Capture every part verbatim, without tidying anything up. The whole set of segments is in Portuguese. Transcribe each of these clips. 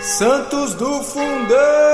Santos do Fundão!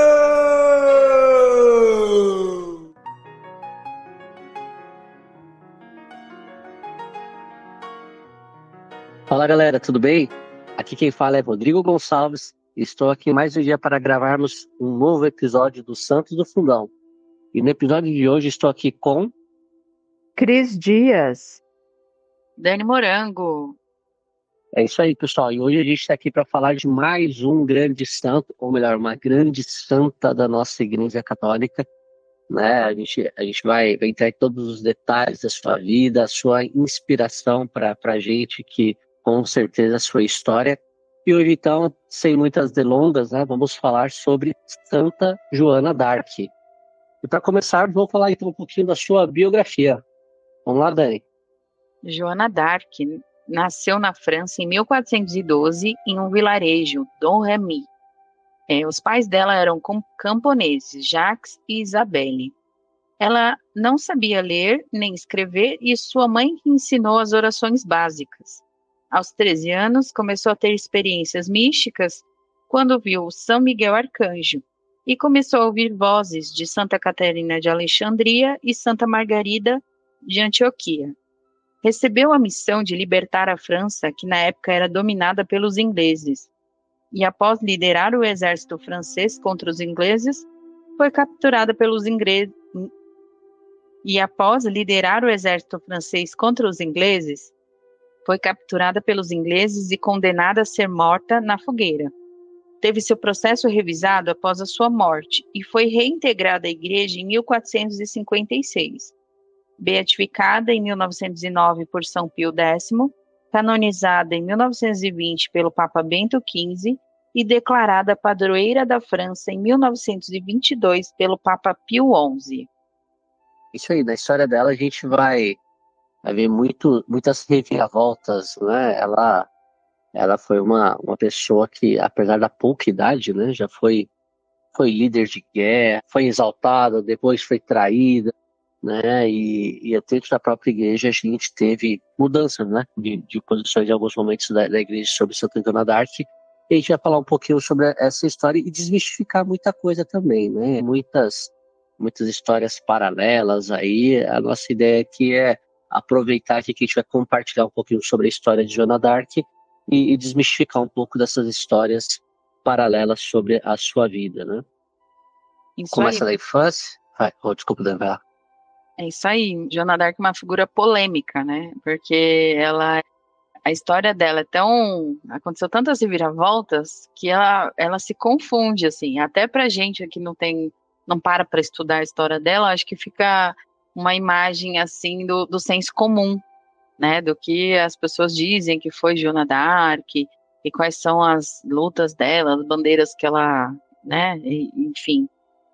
Fala galera, tudo bem? Aqui quem fala é Rodrigo Gonçalves e estou aqui mais um dia para gravarmos um novo episódio do Santos do Fundão. E no episódio de hoje estou aqui com... Cris Dias. Dani Morango. É isso aí, pessoal. E hoje a gente está aqui para falar de mais um grande santo, ou melhor, uma grande santa da nossa Igreja Católica. Né? A gente, a gente vai, vai entrar em todos os detalhes da sua vida, a sua inspiração para a gente, que com certeza a sua história. E hoje, então, sem muitas delongas, né, vamos falar sobre Santa Joana d'Arc. E para começar, vou falar então um pouquinho da sua biografia. Vamos lá, Dani. Joana d'Arc nasceu na França em mil quatrocentos e doze, em um vilarejo, Domremy. É, os pais dela eram camponeses, Jacques e Isabelle. Ela não sabia ler nem escrever e sua mãe ensinou as orações básicas. Aos treze anos, começou a ter experiências místicas quando viu São Miguel Arcanjo e começou a ouvir vozes de Santa Catarina de Alexandria e Santa Margarida de Antioquia. Recebeu a missão de libertar a França, que na época era dominada pelos ingleses. E após liderar o exército francês contra os ingleses, foi capturada pelos ingleses. E após liderar o exército francês contra os ingleses, foi capturada pelos ingleses e condenada a ser morta na fogueira. Teve seu processo revisado após a sua morte e foi reintegrada à igreja em mil quatrocentos e cinquenta e seis. Beatificada em mil novecentos e nove por São Pio décimo, canonizada em mil novecentos e vinte pelo Papa Bento quinze e declarada padroeira da França em mil novecentos e vinte e dois pelo Papa Pio onze. Isso aí, na história dela a gente vai, vai ver muito, muitas reviravoltas, né? Ela, ela foi uma, uma pessoa que, apesar da pouca idade, né, já foi, foi líder de guerra, foi exaltada, depois foi traída, né? E, e dentro da própria igreja a gente teve mudanças, né, de, de posições em alguns momentos da, da igreja sobre Santa Joana d'Arc. E a gente vai falar um pouquinho sobre essa história e desmistificar muita coisa também, né? Muitas, muitas histórias paralelas aí. A nossa ideia aqui é aproveitar aqui que a gente vai compartilhar um pouquinho sobre a história de Joana d'Arc e, e desmistificar um pouco dessas histórias paralelas sobre a sua vida, né? Isso Começa aí. da infância. Ai, oh, desculpa, Daniela. É isso aí. Joana d'Arc é uma figura polêmica, né? Porque ela... A história dela é tão... Aconteceu tantas reviravoltas que ela, ela se confunde, assim. Até pra gente que não tem... Não para pra estudar a história dela, acho que fica uma imagem, assim, do, do senso comum, né? Do que as pessoas dizem que foi Joana d'Arc e quais são as lutas dela, as bandeiras que ela... né? E, enfim.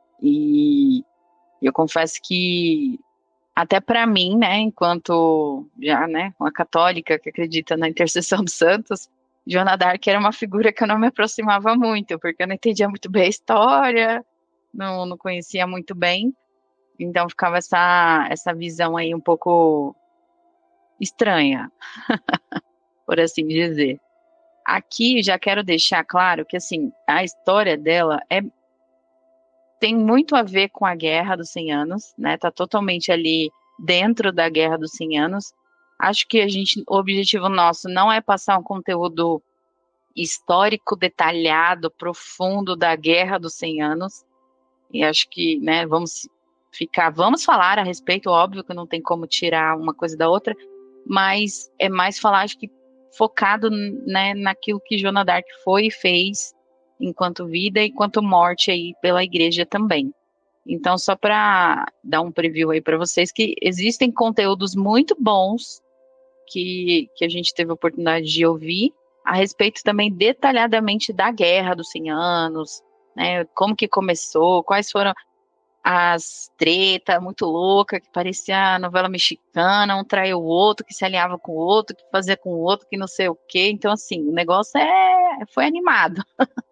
E eu confesso que até para mim, né, enquanto já, né, uma católica que acredita na intercessão dos santos, Joana d'Arc era uma figura que eu não me aproximava muito, porque eu não entendia muito bem a história, não, não conhecia muito bem, então ficava essa, essa visão aí um pouco estranha, por assim dizer. Aqui já quero deixar claro que, assim, a história dela é tem muito a ver com a Guerra dos cem anos, né? Tá totalmente ali dentro da Guerra dos cem anos. Acho que a gente, o objetivo nosso não é passar um conteúdo histórico, detalhado, profundo da Guerra dos cem anos. E acho que, né, vamos ficar, vamos falar a respeito, óbvio que não tem como tirar uma coisa da outra, mas é mais falar, acho que focado, né, naquilo que Joana d'Arc foi e fez enquanto vida e enquanto morte aí pela igreja também. Então, só para dar um preview aí para vocês, que existem conteúdos muito bons que, que a gente teve a oportunidade de ouvir a respeito também detalhadamente da Guerra dos cem anos, né, como que começou, quais foram as tretas muito loucas, que parecia novela mexicana, um traiu o outro, que se alinhava com o outro, que fazia com o outro, que não sei o quê. Então, assim, o negócio é, foi animado.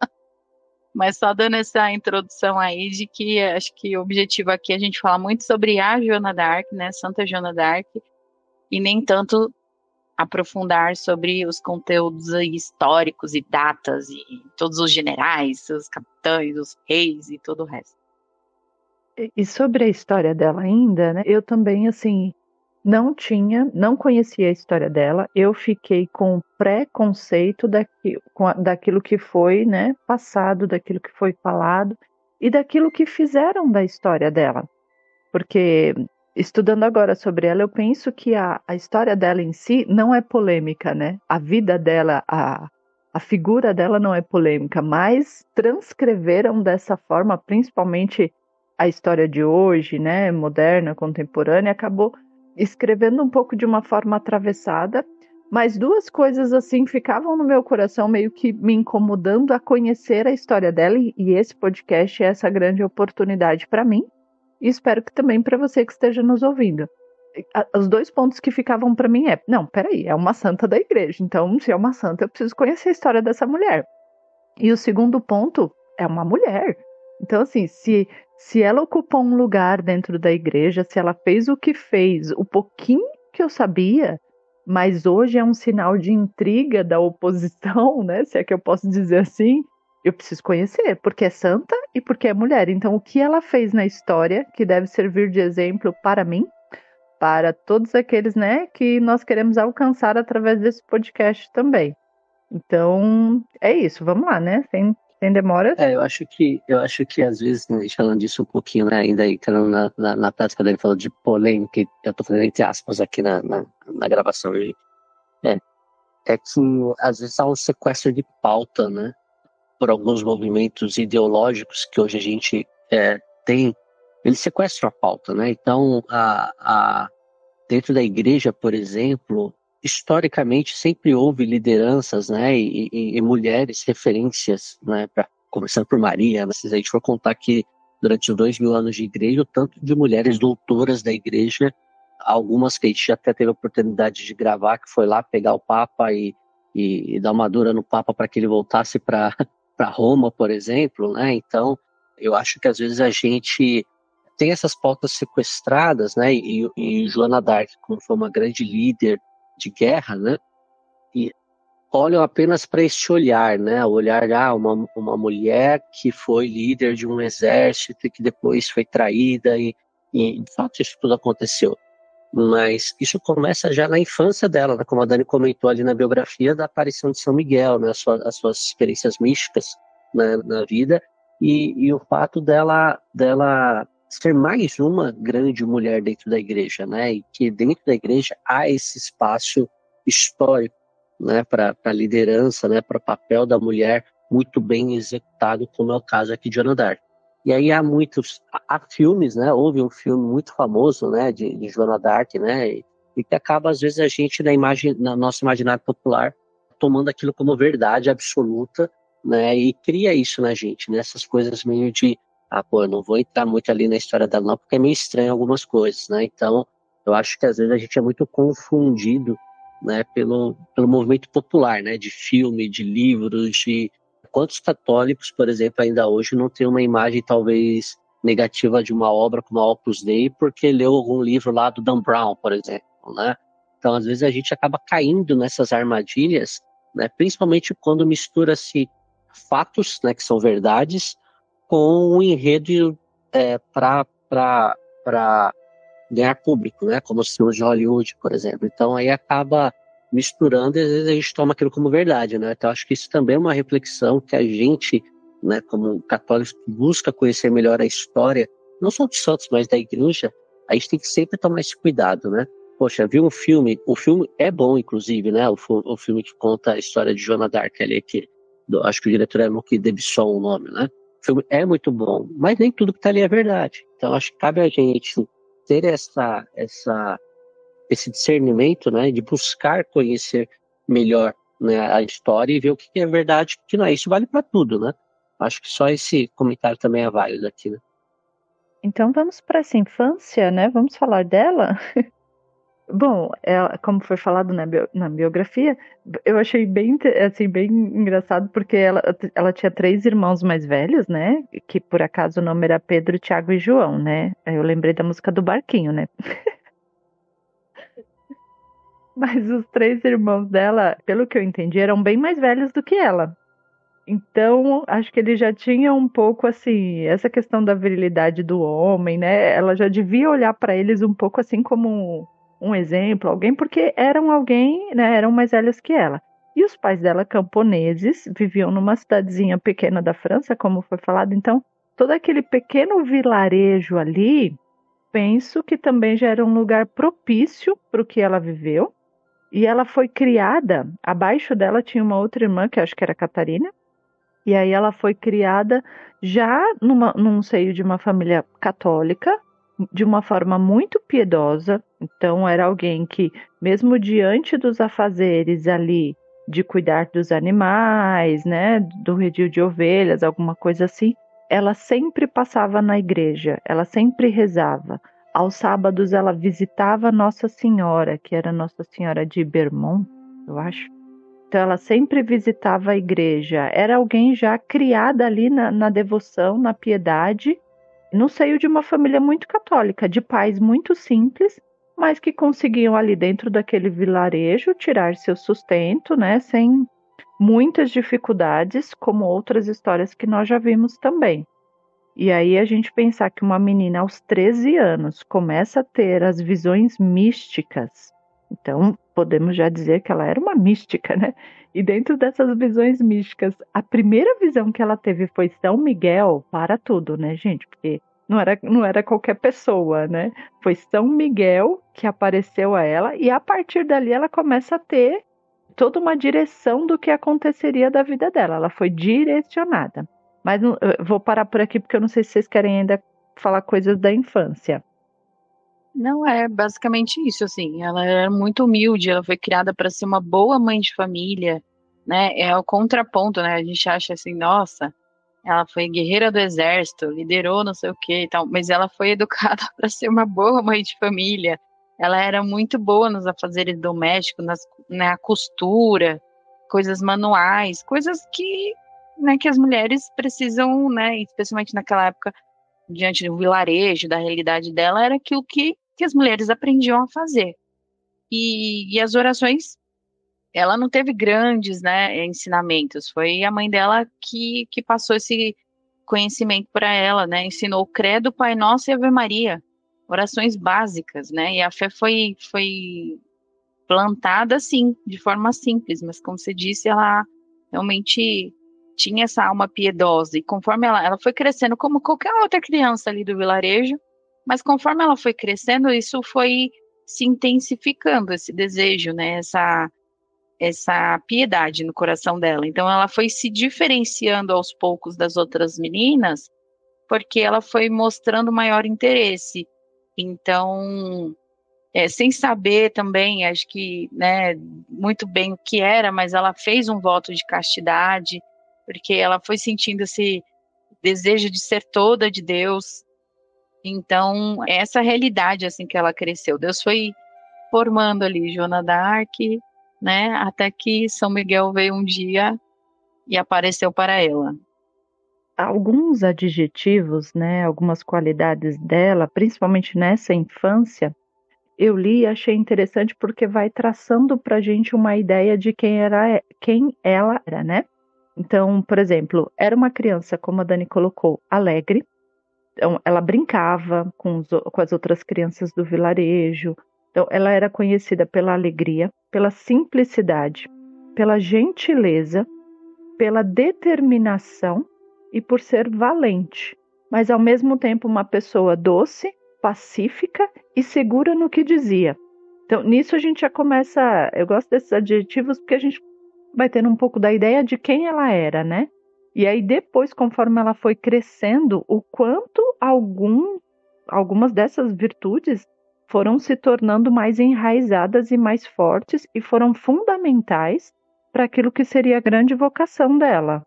Mas só dando essa introdução aí de que acho que o objetivo aqui é a gente falar muito sobre a Joana d'Arc, né, Santa Joana d'Arc, e nem tanto aprofundar sobre os conteúdos históricos e datas, e todos os generais, os capitães, os reis e todo o resto. E sobre a história dela ainda, né? Eu também, assim, não tinha, não conhecia a história dela. Eu fiquei com preconceito daqui, com a, daquilo que foi, né, passado, daquilo que foi falado e daquilo que fizeram da história dela. Porque, estudando agora sobre ela, eu penso que a, a história dela em si não é polêmica, né? A vida dela, a, a figura dela não é polêmica, mas transcreveram dessa forma, principalmente a história de hoje, né, moderna, contemporânea, acabou escrevendo um pouco de uma forma atravessada, mas duas coisas assim ficavam no meu coração meio que me incomodando a conhecer a história dela, e, e esse podcast é essa grande oportunidade para mim. E espero que também para você que esteja nos ouvindo. Os dois pontos que ficavam para mim é, não, peraí, é uma santa da igreja, então se é uma santa eu preciso conhecer a história dessa mulher. E o segundo ponto é uma mulher. Então assim, se, se ela ocupou um lugar dentro da igreja, se ela fez o que fez, o pouquinho que eu sabia, mas hoje é um sinal de intriga da oposição, né, se é que eu posso dizer assim, eu preciso conhecer, porque é santa e porque é mulher. Então, o que ela fez na história, que deve servir de exemplo para mim, para todos aqueles, né, que nós queremos alcançar através desse podcast também. Então, é isso. Vamos lá, né? Sem, sem demora. É, eu acho que, eu acho que às vezes, né, falando disso um pouquinho, né, ainda entrando na, na, na prática dele, falando de polêmica, eu tô fazendo entre aspas aqui na, na, na gravação, gente. É, é que às vezes há um sequestro de pauta, né? Por alguns movimentos ideológicos que hoje a gente é, tem, eles sequestram a pauta, né? Então, a, a, dentro da igreja, por exemplo, historicamente sempre houve lideranças, né? E, e, e mulheres referências, né? Pra, começando por Maria, né? Se a gente for contar que durante os dois mil anos de igreja, o tanto de mulheres doutoras da igreja, algumas que a gente já até teve a oportunidade de gravar, que foi lá pegar o Papa e, e, e dar uma dura no Papa para que ele voltasse para para Roma, por exemplo, né? Então, eu acho que às vezes a gente tem essas pautas sequestradas, né? E, e Joana d'Arc, como foi uma grande líder de guerra, né? E olham apenas para esse olhar, né? O olhar, ah, uma, uma mulher que foi líder de um exército e que depois foi traída e, e de fato isso tudo aconteceu. Mas isso começa já na infância dela, né? Como a Dani comentou ali na biografia da aparição de São Miguel, né? As, suas, as suas experiências místicas, né, na vida, e, e o fato dela, dela ser mais uma grande mulher dentro da igreja, né? E que dentro da igreja há esse espaço histórico, né? Para a liderança, né? Para o papel da mulher muito bem executado, como é o caso aqui de Joana d'Arc. E aí há muitos, há filmes, né? Houve um filme muito famoso, né? De, de Joana d'Arc, né? E, e que acaba às vezes a gente na imagem, na nosso imaginário popular, tomando aquilo como verdade absoluta, né? E cria isso na gente, né? Essas coisas meio de, ah, pô, eu não vou entrar muito ali na história dela não, porque é meio estranho algumas coisas, né? Então, eu acho que às vezes a gente é muito confundido, né? Pelo, pelo movimento popular, né? De filme, de livros, de quantos católicos, por exemplo, ainda hoje não tem uma imagem talvez negativa de uma obra como a Opus Dei porque leu algum livro lá do Dan Brown, por exemplo, né? Então, às vezes a gente acaba caindo nessas armadilhas, né? Principalmente quando mistura-se fatos, né, que são verdades, com um enredo é, para ganhar público, né? Como os filmes de Hollywood, por exemplo. Então, aí acaba misturando e às vezes a gente toma aquilo como verdade, né? Então acho que isso também é uma reflexão que a gente, né, como católicos, busca conhecer melhor a história, não só dos santos, mas da igreja, a gente tem que sempre tomar esse cuidado, né? Poxa, viu um filme, o filme é bom, inclusive, né? O, o filme que conta a história de Joana d'Arc ali, que do, acho que o diretor é Luc Besson, o nome, né? O filme é muito bom, mas nem tudo que tá ali é verdade. Então acho que cabe a gente ter essa, essa esse discernimento, né, de buscar conhecer melhor, né, a história e ver o que é verdade, que não é. Isso vale para tudo, né? Acho que só esse comentário também é válido aqui, né? Então vamos para essa infância, né? Vamos falar dela. Bom, ela, como foi falado na, bio, na biografia, eu achei bem, assim, bem engraçado porque ela, ela tinha três irmãos mais velhos, né? Que por acaso o nome era Pedro, Tiago e João, né? Aí eu lembrei da música do Barquinho, né? Mas os três irmãos dela, pelo que eu entendi, eram bem mais velhos do que ela. Então, acho que ele já tinha um pouco assim, essa questão da virilidade do homem, né? Ela já devia olhar para eles um pouco assim como um, um exemplo, alguém, porque eram alguém, né? Eram mais velhos que ela. E os pais dela, camponeses, viviam numa cidadezinha pequena da França, como foi falado. Então, todo aquele pequeno vilarejo ali, penso que também já era um lugar propício para o que ela viveu. E ela foi criada, abaixo dela tinha uma outra irmã, que eu acho que era Catarina. E aí ela foi criada já numa, num seio de uma família católica, de uma forma muito piedosa. Então era alguém que, mesmo diante dos afazeres ali, de cuidar dos animais, né, do redil de ovelhas, alguma coisa assim, ela sempre passava na igreja, ela sempre rezava. Aos sábados ela visitava Nossa Senhora, que era Nossa Senhora de Bermond, eu acho. Então ela sempre visitava a igreja. Era alguém já criada ali na, na devoção, na piedade, no seio de uma família muito católica, de pais muito simples, mas que conseguiam ali dentro daquele vilarejo tirar seu sustento, né, sem muitas dificuldades, como outras histórias que nós já vimos também. E aí a gente pensar que uma menina aos treze anos começa a ter as visões místicas, então podemos já dizer que ela era uma mística, né? E dentro dessas visões místicas, a primeira visão que ela teve foi São Miguel para tudo, né, gente? Porque não era, não era qualquer pessoa, né? Foi São Miguel que apareceu a ela e a partir dali ela começa a ter toda uma direção do que aconteceria da vida dela. Ela foi direcionada. Mas não, eu vou parar por aqui porque eu não sei se vocês querem ainda falar coisas da infância. Não, é basicamente isso, assim, ela era muito humilde, ela foi criada para ser uma boa mãe de família, né, é o contraponto, né, a gente acha assim, nossa, ela foi guerreira do exército, liderou não sei o que e tal, mas ela foi educada para ser uma boa mãe de família, ela era muito boa nos afazeres domésticos, nas, na costura, coisas manuais, coisas que, né, que as mulheres precisam, né, especialmente naquela época, diante do vilarejo, da realidade dela, era aquilo que, que as mulheres aprendiam a fazer. E, e as orações, ela não teve grandes, né, ensinamentos, foi a mãe dela que, que passou esse conhecimento para ela, né, ensinou o Credo, Pai Nosso e Ave Maria, orações básicas, né, e a fé foi, foi plantada, assim, de forma simples, mas como você disse, ela realmente tinha essa alma piedosa, e conforme ela, ela foi crescendo, como qualquer outra criança ali do vilarejo, mas conforme ela foi crescendo, isso foi se intensificando, esse desejo, né, essa, essa piedade no coração dela. Então ela foi se diferenciando aos poucos das outras meninas, porque ela foi mostrando maior interesse. Então, é, sem saber também, acho que, né, muito bem o que era, mas ela fez um voto de castidade, porque ela foi sentindo esse desejo de ser toda de Deus. Então, essa realidade, assim, que ela cresceu. Deus foi formando ali Joana d'Arc, né, até que São Miguel veio um dia e apareceu para ela. Alguns adjetivos, né, algumas qualidades dela, principalmente nessa infância, eu li e achei interessante porque vai traçando para a gente uma ideia de quem, era, quem ela era, né? Então, por exemplo, era uma criança, como a Dani colocou, alegre. Então, ela brincava com, os, com as outras crianças do vilarejo. Então, ela era conhecida pela alegria, pela simplicidade, pela gentileza, pela determinação e por ser valente. Mas, ao mesmo tempo, uma pessoa doce, pacífica e segura no que dizia. Então, nisso a gente já começa... Eu gosto desses adjetivos porque a gente vai tendo um pouco da ideia de quem ela era, né? E aí depois, conforme ela foi crescendo, o quanto algum, algumas dessas virtudes foram se tornando mais enraizadas e mais fortes e foram fundamentais para aquilo que seria a grande vocação dela.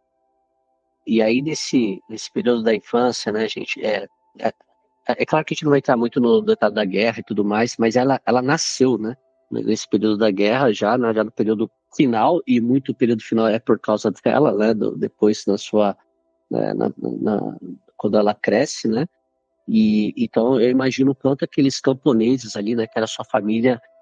E aí, nesse, nesse período da infância, né, gente, é, é, é claro que a gente não vai entrar muito no detalhe da guerra e tudo mais, mas ela, ela nasceu, né, nesse período da guerra, já, né, já no período final, e muito período final é por causa dela, né, do, depois na sua, né, na, na, quando ela cresce, né, e então eu imagino o quanto aqueles camponeses ali, né, que era sua família,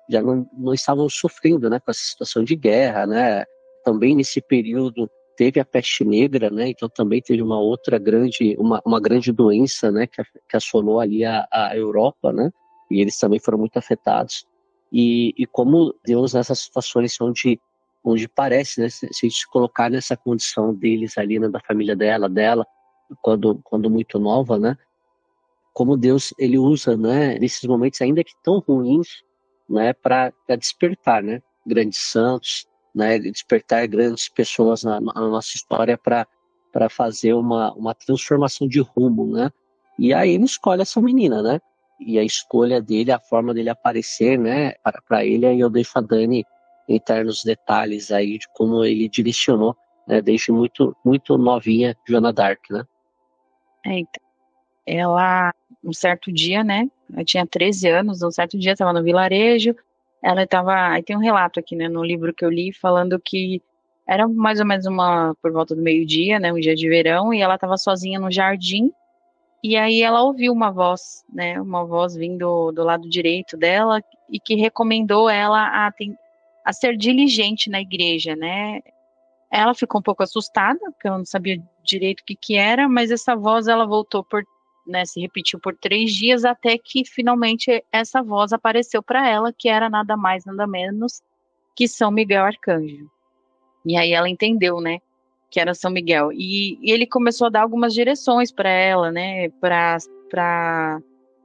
já não, não estavam sofrendo, né, com essa situação de guerra, né? Também nesse período teve a peste negra, né? Então também teve uma outra grande, uma, uma grande doença, né, que, que assolou ali a, a Europa, né? E eles também foram muito afetados. E, e como Deus, nessas situações onde, onde parece, né, se, se a gente se colocar nessa condição deles ali, né, da família dela, dela, quando, quando muito nova, né? Como Deus, ele usa, né, nesses momentos ainda que tão ruins, né, para despertar, né, grandes santos, né, despertar grandes pessoas na, na nossa história para para fazer uma, uma transformação de rumo, né? E aí ele escolhe essa menina, né? E a escolha dele, a forma dele aparecer, né, para ele, aí eu deixo a Dani entrar nos detalhes aí de como ele direcionou, né, desde muito, muito novinha, Joana Dark, né? É, então, ela, um certo dia, né, eu tinha treze anos, um certo dia estava no vilarejo, ela estava, aí tem um relato aqui, né, no livro que eu li, falando que era mais ou menos uma, por volta do meio-dia, né, um dia de verão, e ela estava sozinha no jardim, e aí ela ouviu uma voz, né, uma voz vindo do lado direito dela, e que recomendou ela a, a ser diligente na igreja, né. Ela ficou um pouco assustada, porque ela não sabia direito o que que era, mas essa voz, ela voltou por, né, se repetiu por três dias, até que finalmente essa voz apareceu para ela, que era nada mais, nada menos que São Miguel Arcanjo. E aí ela entendeu, né, que era São Miguel. E, e ele começou a dar algumas direções para ela, né, para para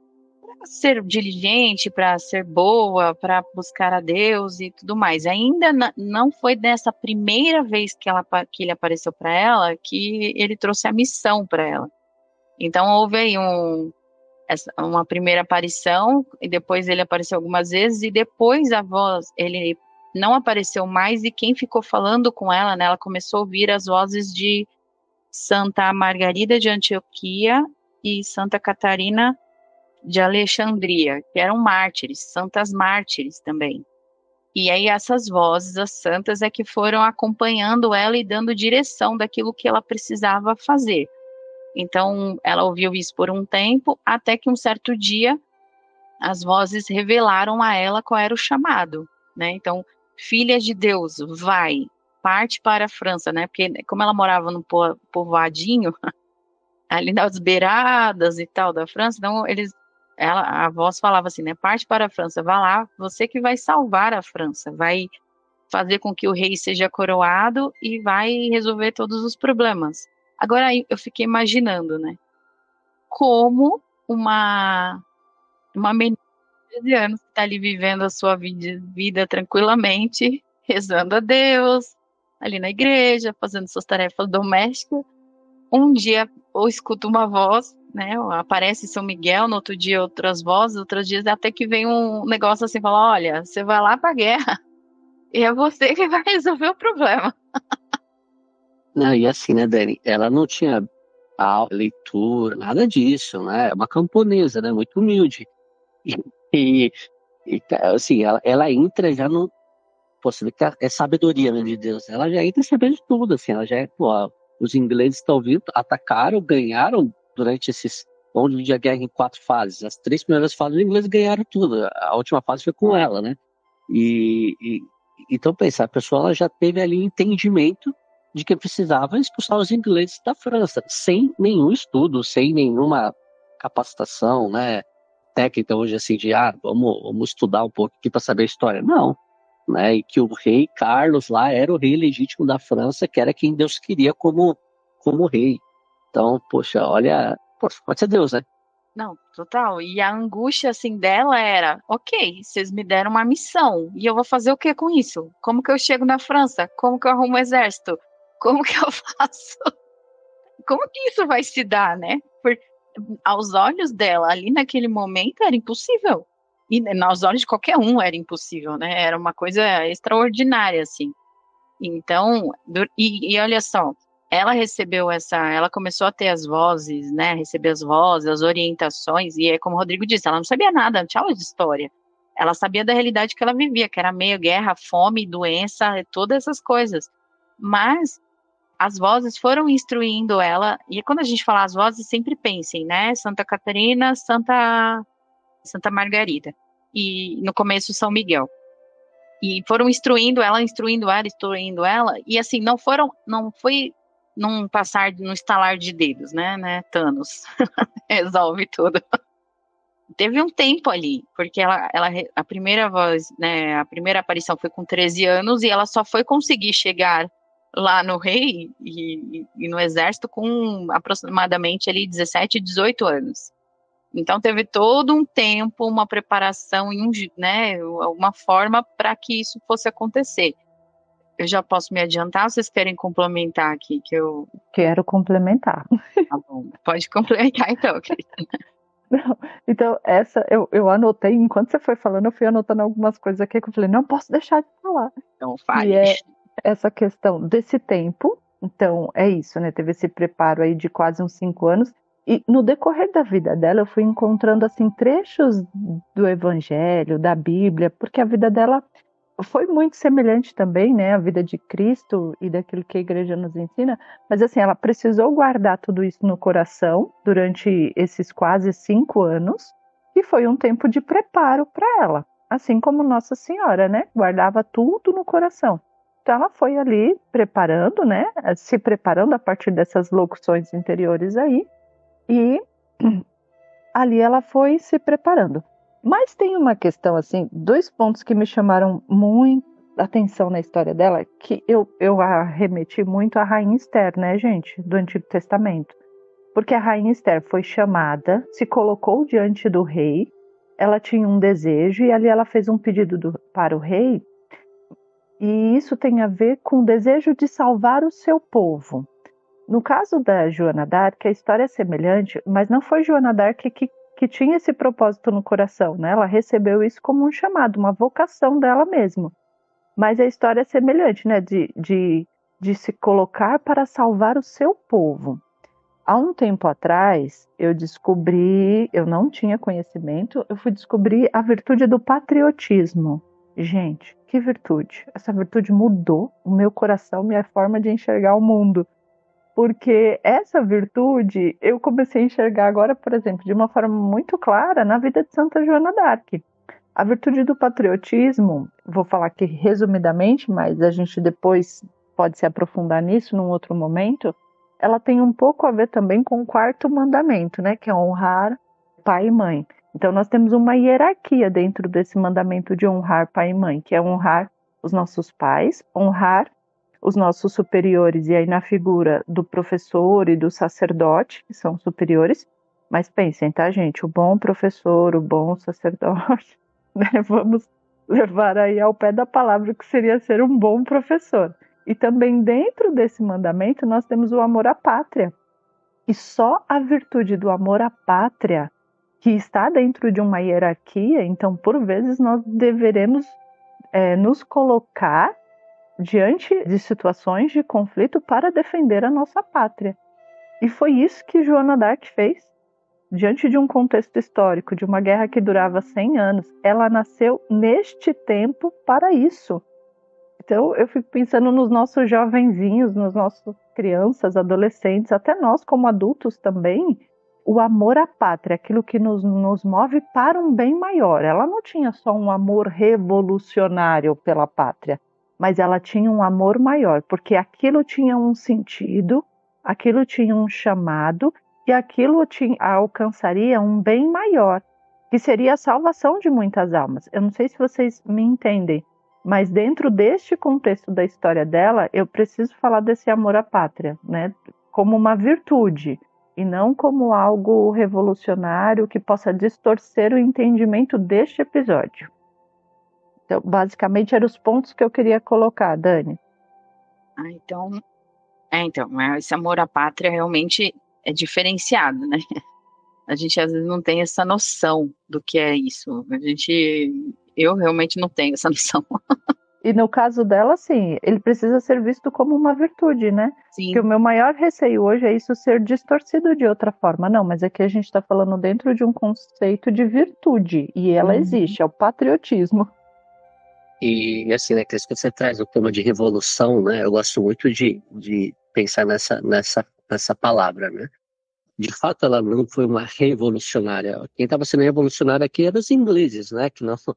ser diligente, para ser boa, para buscar a Deus e tudo mais. Ainda não foi dessa primeira vez que, ela, que ele apareceu para ela que ele trouxe a missão para ela. Então houve aí um, essa, uma primeira aparição, e depois ele apareceu algumas vezes, e depois a voz, ele não apareceu mais, e quem ficou falando com ela, né, ela começou a ouvir as vozes de Santa Margarida de Antioquia e Santa Catarina de Alexandria, que eram mártires, santas mártires também. E aí essas vozes, as santas, é que foram acompanhando ela e dando direção daquilo que ela precisava fazer. Então, ela ouviu isso por um tempo, até que um certo dia, as vozes revelaram a ela qual era o chamado, né? Então, filha de Deus, vai, parte para a França, né? Porque como ela morava num povoadinho, ali nas beiradas e tal da França, então eles, ela, a voz falava assim, né? Parte para a França, vá lá, você que vai salvar a França, vai fazer com que o rei seja coroado e vai resolver todos os problemas. Agora eu fiquei imaginando, né? Como uma, uma menina de treze anos que está ali vivendo a sua vida, vida tranquilamente, rezando a Deus, ali na igreja, fazendo suas tarefas domésticas. Um dia ou escuta uma voz, né? Aparece São Miguel, no outro dia outras vozes, outros dias até que vem um negócio assim, fala, olha, você vai lá para a guerra e é você que vai resolver o problema. Não, e assim, né, Dani, ela não tinha aula, leitura, nada disso, né? É uma camponesa, né? Muito humilde. E, e assim, ela, ela entra já no. Pô, você vê que é sabedoria, né, de Deus. Ela já entra sabendo de tudo, assim. Ela já é. Pô, os ingleses estão vindo, atacaram, ganharam durante esses. Vamos dividir a guerra em quatro fases. As três primeiras fases, os ingleses ganharam tudo. A última fase foi com ela, né? E, e então, pensa, a pessoa ela já teve ali entendimento de que precisava expulsar os ingleses da França, sem nenhum estudo, sem nenhuma capacitação, né, técnica hoje assim de, ah, vamos, vamos estudar um pouco aqui para saber a história. Não, né, e que o rei Carlos lá era o rei legítimo da França, que era quem Deus queria como, como rei. Então, poxa, olha, poxa, pode ser Deus, né? Não, total. E a angústia, assim, dela era, ok, vocês me deram uma missão, e eu vou fazer o que com isso? Como que eu chego na França? Como que eu arrumo um exército? Como que eu faço? Como que isso vai se dar, né? Porque aos olhos dela, ali naquele momento, era impossível. E aos olhos de qualquer um era impossível, né? Era uma coisa extraordinária, assim. Então, e, e olha só, ela recebeu essa, ela começou a ter as vozes, né, receber as vozes, as orientações, e é como o Rodrigo disse, ela não sabia nada, não tinha aula de história, ela sabia da realidade que ela vivia, que era meio guerra, fome, doença, todas essas coisas, mas as vozes foram instruindo ela, e quando a gente fala as vozes, sempre pensem, né, Santa Catarina, Santa, Santa Margarida, e no começo São Miguel. E foram instruindo ela, instruindo ela, instruindo ela, e assim, não foram, não foi num passar, num estalar de dedos, né, né, Thanos, resolve tudo. Teve um tempo ali, porque ela, ela, a primeira voz, né, a primeira aparição foi com treze anos, e ela só foi conseguir chegar lá no rei e, e, e no exército com aproximadamente ali dezessete, dezoito anos. Então teve todo um tempo, uma preparação, e um, né, uma forma para que isso fosse acontecer. Eu já posso me adiantar, vocês querem complementar aqui? Que eu... Quero complementar. Tá bom, pode complementar então, Cristina. Não, então, essa eu, eu anotei, enquanto você foi falando, eu fui anotando algumas coisas aqui que eu falei, não posso deixar de falar. Então, fale. E é essa questão desse tempo, então, é isso, né? Teve esse preparo aí de quase uns cinco anos, e no decorrer da vida dela, eu fui encontrando, assim, trechos do Evangelho, da Bíblia, porque a vida dela foi muito semelhante também, né, à vida de Cristo e daquilo que a igreja nos ensina, mas assim, ela precisou guardar tudo isso no coração durante esses quase cinco anos, e foi um tempo de preparo para ela, assim como Nossa Senhora, né, guardava tudo no coração. Então ela foi ali preparando, né, se preparando a partir dessas locuções interiores aí, e ali ela foi se preparando. Mas tem uma questão, assim, dois pontos que me chamaram muito atenção na história dela, que eu, eu arremeti muito à Rainha Esther, né, gente, do Antigo Testamento. Porque a Rainha Esther foi chamada, se colocou diante do rei, ela tinha um desejo e ali ela fez um pedido do, para o rei, e isso tem a ver com o desejo de salvar o seu povo. No caso da Joana d'Arc, a história é semelhante, mas não foi Joana d'Arc que que tinha esse propósito no coração, né? Ela recebeu isso como um chamado, uma vocação dela mesma. Mas a história é semelhante, né? De, de, de se colocar para salvar o seu povo. Há um tempo atrás, eu descobri, eu não tinha conhecimento, eu fui descobrir a virtude do patriotismo. Gente, que virtude! Essa virtude mudou o meu coração, minha forma de enxergar o mundo. Porque essa virtude eu comecei a enxergar agora, por exemplo, de uma forma muito clara na vida de Santa Joana d'Arc. A virtude do patriotismo, vou falar aqui resumidamente, mas a gente depois pode se aprofundar nisso num outro momento, ela tem um pouco a ver também com o quarto mandamento, né, que é honrar pai e mãe. Então nós temos uma hierarquia dentro desse mandamento de honrar pai e mãe, que é honrar os nossos pais, honrar os nossos superiores, e aí na figura do professor e do sacerdote, que são superiores, mas pensem, tá, gente, o bom professor, o bom sacerdote, né, vamos levar aí ao pé da palavra que seria ser um bom professor. E também dentro desse mandamento nós temos o amor à pátria, e só a virtude do amor à pátria, que está dentro de uma hierarquia, então por vezes nós deveremos é, nos colocar diante de situações de conflito para defender a nossa pátria. E foi isso que Joana d'Arc fez. Diante de um contexto histórico, de uma guerra que durava cem anos, ela nasceu neste tempo para isso. Então eu fico pensando nos nossos jovenzinhos, nas nossas crianças, adolescentes, até nós como adultos também, o amor à pátria, aquilo que nos, nos move para um bem maior. Ela não tinha só um amor revolucionário pela pátria, mas ela tinha um amor maior, porque aquilo tinha um sentido, aquilo tinha um chamado, e aquilo tinha, alcançaria um bem maior, que seria a salvação de muitas almas. Eu não sei se vocês me entendem, mas dentro deste contexto da história dela, eu preciso falar desse amor à pátria, né? Como uma virtude, e não como algo revolucionário que possa distorcer o entendimento deste episódio. Então, basicamente, eram os pontos que eu queria colocar, Dani. Ah, então, é, então, esse amor à pátria realmente é diferenciado, né? A gente às vezes não tem essa noção do que é isso. A gente, eu realmente não tenho essa noção. E no caso dela, sim, ele precisa ser visto como uma virtude, né? Sim. Que o meu maior receio hoje é isso ser distorcido de outra forma. Não, mas aqui a gente está falando dentro de um conceito de virtude, e ela uhum. existe, é o patriotismo. E assim, né, que você traz o tema de revolução, né? Eu gosto muito de, de pensar nessa, nessa, nessa palavra, né? De fato, ela não foi uma revolucionária. Quem estava sendo revolucionário aqui eram os ingleses, né? Que não,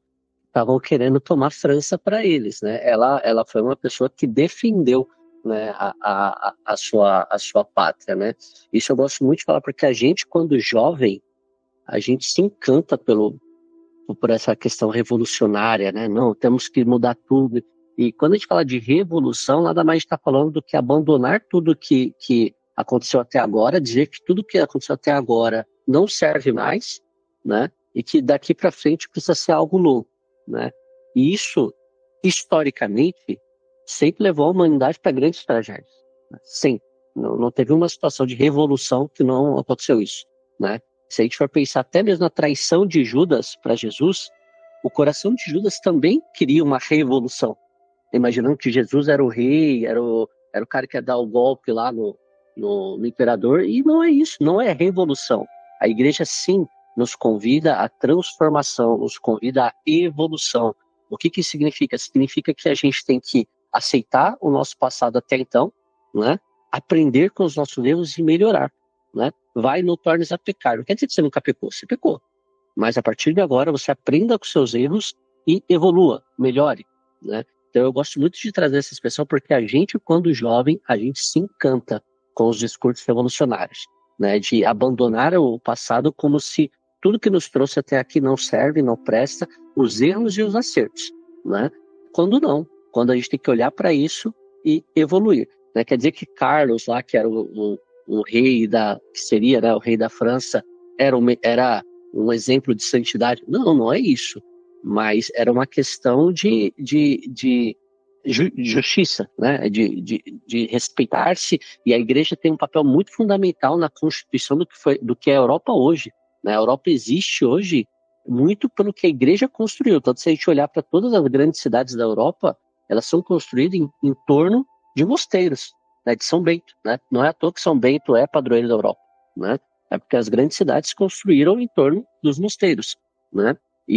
estavam querendo tomar a França para eles, né? Ela, ela foi uma pessoa que defendeu, né, a, a, a, sua, a sua pátria, né? Isso eu gosto muito de falar, porque a gente, quando jovem, a gente se encanta pelo, por essa questão revolucionária, né? Não, temos que mudar tudo. E quando a gente fala de revolução, nada mais está falando do que abandonar tudo que, que aconteceu até agora, dizer que tudo que aconteceu até agora não serve mais, né? E que daqui para frente precisa ser algo novo, né? E isso, historicamente, sempre levou a humanidade para grandes tragédias, né? Sempre. Não, não teve uma situação de revolução que não aconteceu isso, né? Se a gente for pensar até mesmo na traição de Judas para Jesus, o coração de Judas também queria uma revolução, imaginando que Jesus era o rei, era o, era o cara que ia dar o golpe lá no, no, no imperador, e não é isso, não é revolução. A igreja, sim, nos convida à transformação, nos convida à evolução. O que que significa? Significa que a gente tem que aceitar o nosso passado até então, né? Aprender com os nossos erros e melhorar, né? Vai, não tornes a pecar. Não quer dizer que você nunca pecou, você pecou. Mas a partir de agora você aprenda com seus erros e evolua, melhore, né? Então eu gosto muito de trazer essa expressão porque a gente, quando jovem, a gente se encanta com os discursos revolucionários, né? De abandonar o passado como se tudo que nos trouxe até aqui não serve, não presta, os erros e os acertos, né? Quando não, quando a gente tem que olhar para isso e evoluir, né? Quer dizer que Carlos lá, que era o, o, o rei da, que seria, né, o rei da França, era um, era um exemplo de santidade? Não, não é isso. Mas era uma questão de, de, de ju, justiça, né? de, de, de respeitar-se, e a igreja tem um papel muito fundamental na constituição do que, foi, do que é a Europa hoje, né? A Europa existe hoje muito pelo que a igreja construiu. Tanto se a gente olhar para todas as grandes cidades da Europa, elas são construídas em, em torno de mosteiros, né? De São Bento, né? Não é à toa que São Bento é padroeiro da Europa, né? É porque as grandes cidades construíram em torno dos mosteiros, né?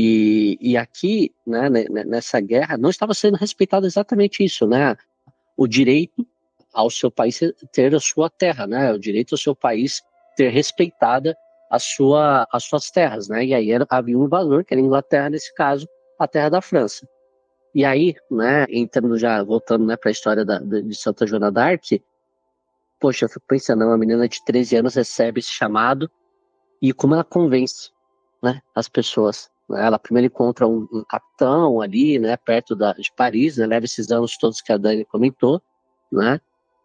E, e aqui, né, nessa guerra, não estava sendo respeitado exatamente isso, né? O direito ao seu país ter a sua terra, né? O direito ao seu país ter respeitada a sua, as suas terras, né? E aí era, havia um invasor, que era a Inglaterra, nesse caso, a terra da França. E aí, né, entrando já, voltando, né, para a história da, de Santa Joana d'Arc, poxa, eu fico pensando, uma menina de treze anos recebe esse chamado e como ela convence, né, as pessoas. Ela primeiro encontra um, um capitão ali, né, perto da, de Paris, né, leva esses anos todos que a Dani comentou, né,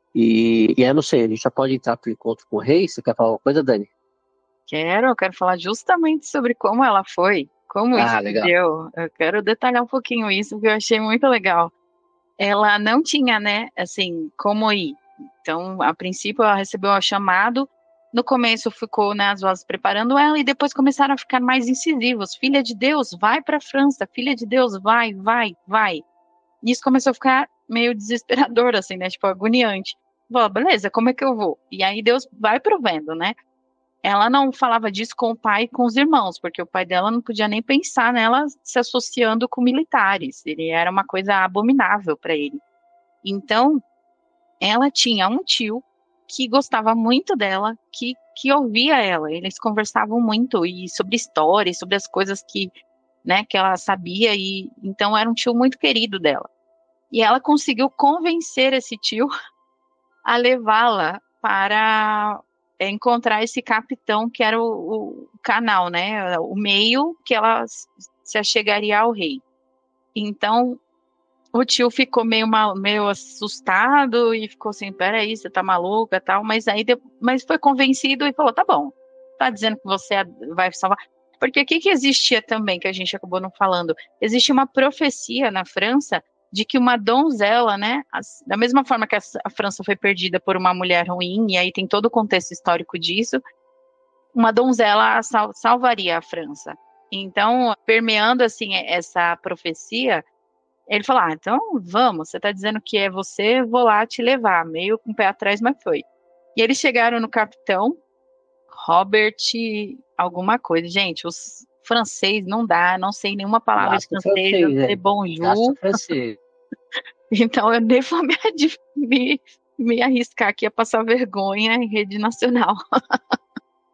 e, e eu não sei, a gente já pode entrar para o encontro com o rei. Você quer falar uma coisa, Dani? Quero, eu quero falar justamente sobre como ela foi, como ah, isso legal. deu. Eu quero detalhar um pouquinho isso, porque eu achei muito legal. Ela não tinha, né, assim, como ir. Então, a princípio, ela recebeu o chamado. No começo ficou, né, as vozes preparando ela, e depois começaram a ficar mais incisivos. Filha de Deus, vai para a França. Filha de Deus, vai, vai, vai. E isso começou a ficar meio desesperador, assim, né, tipo, agoniante. Falou, beleza, como é que eu vou? E aí Deus vai provendo, né? Ela não falava disso com o pai e com os irmãos, porque o pai dela não podia nem pensar nela se associando com militares. Ele era uma coisa abominável para ele. Então, ela tinha um tio que gostava muito dela, que, que ouvia ela. Eles conversavam muito e sobre histórias, sobre as coisas que, né, que ela sabia, e então era um tio muito querido dela. E ela conseguiu convencer esse tio a levá-la para é, encontrar esse capitão que era o, o canal, né, o meio que ela se achegaria ao rei. Então, o tio ficou meio, mal, meio assustado e ficou assim, peraí, você tá maluca, tal, mas aí mas foi convencido e falou, tá bom, tá dizendo que você vai salvar. Porque o que, que existia também, que a gente acabou não falando? Existia uma profecia na França de que uma donzela, né, da mesma forma que a, a França foi perdida por uma mulher ruim, e aí tem todo o contexto histórico disso, uma donzela sal, salvaria a França. Então, permeando assim essa profecia, ele falou, ah, então vamos, você tá dizendo que é você, vou lá te levar, meio com o pé atrás, mas foi. E eles chegaram no capitão, Robert alguma coisa. Gente, os francês não dá, não sei nenhuma palavra Gasta de francês, francês, eu sei bonjour. Gasta francês. Então eu nem vou me, me, me arriscar aqui a passar vergonha em rede nacional.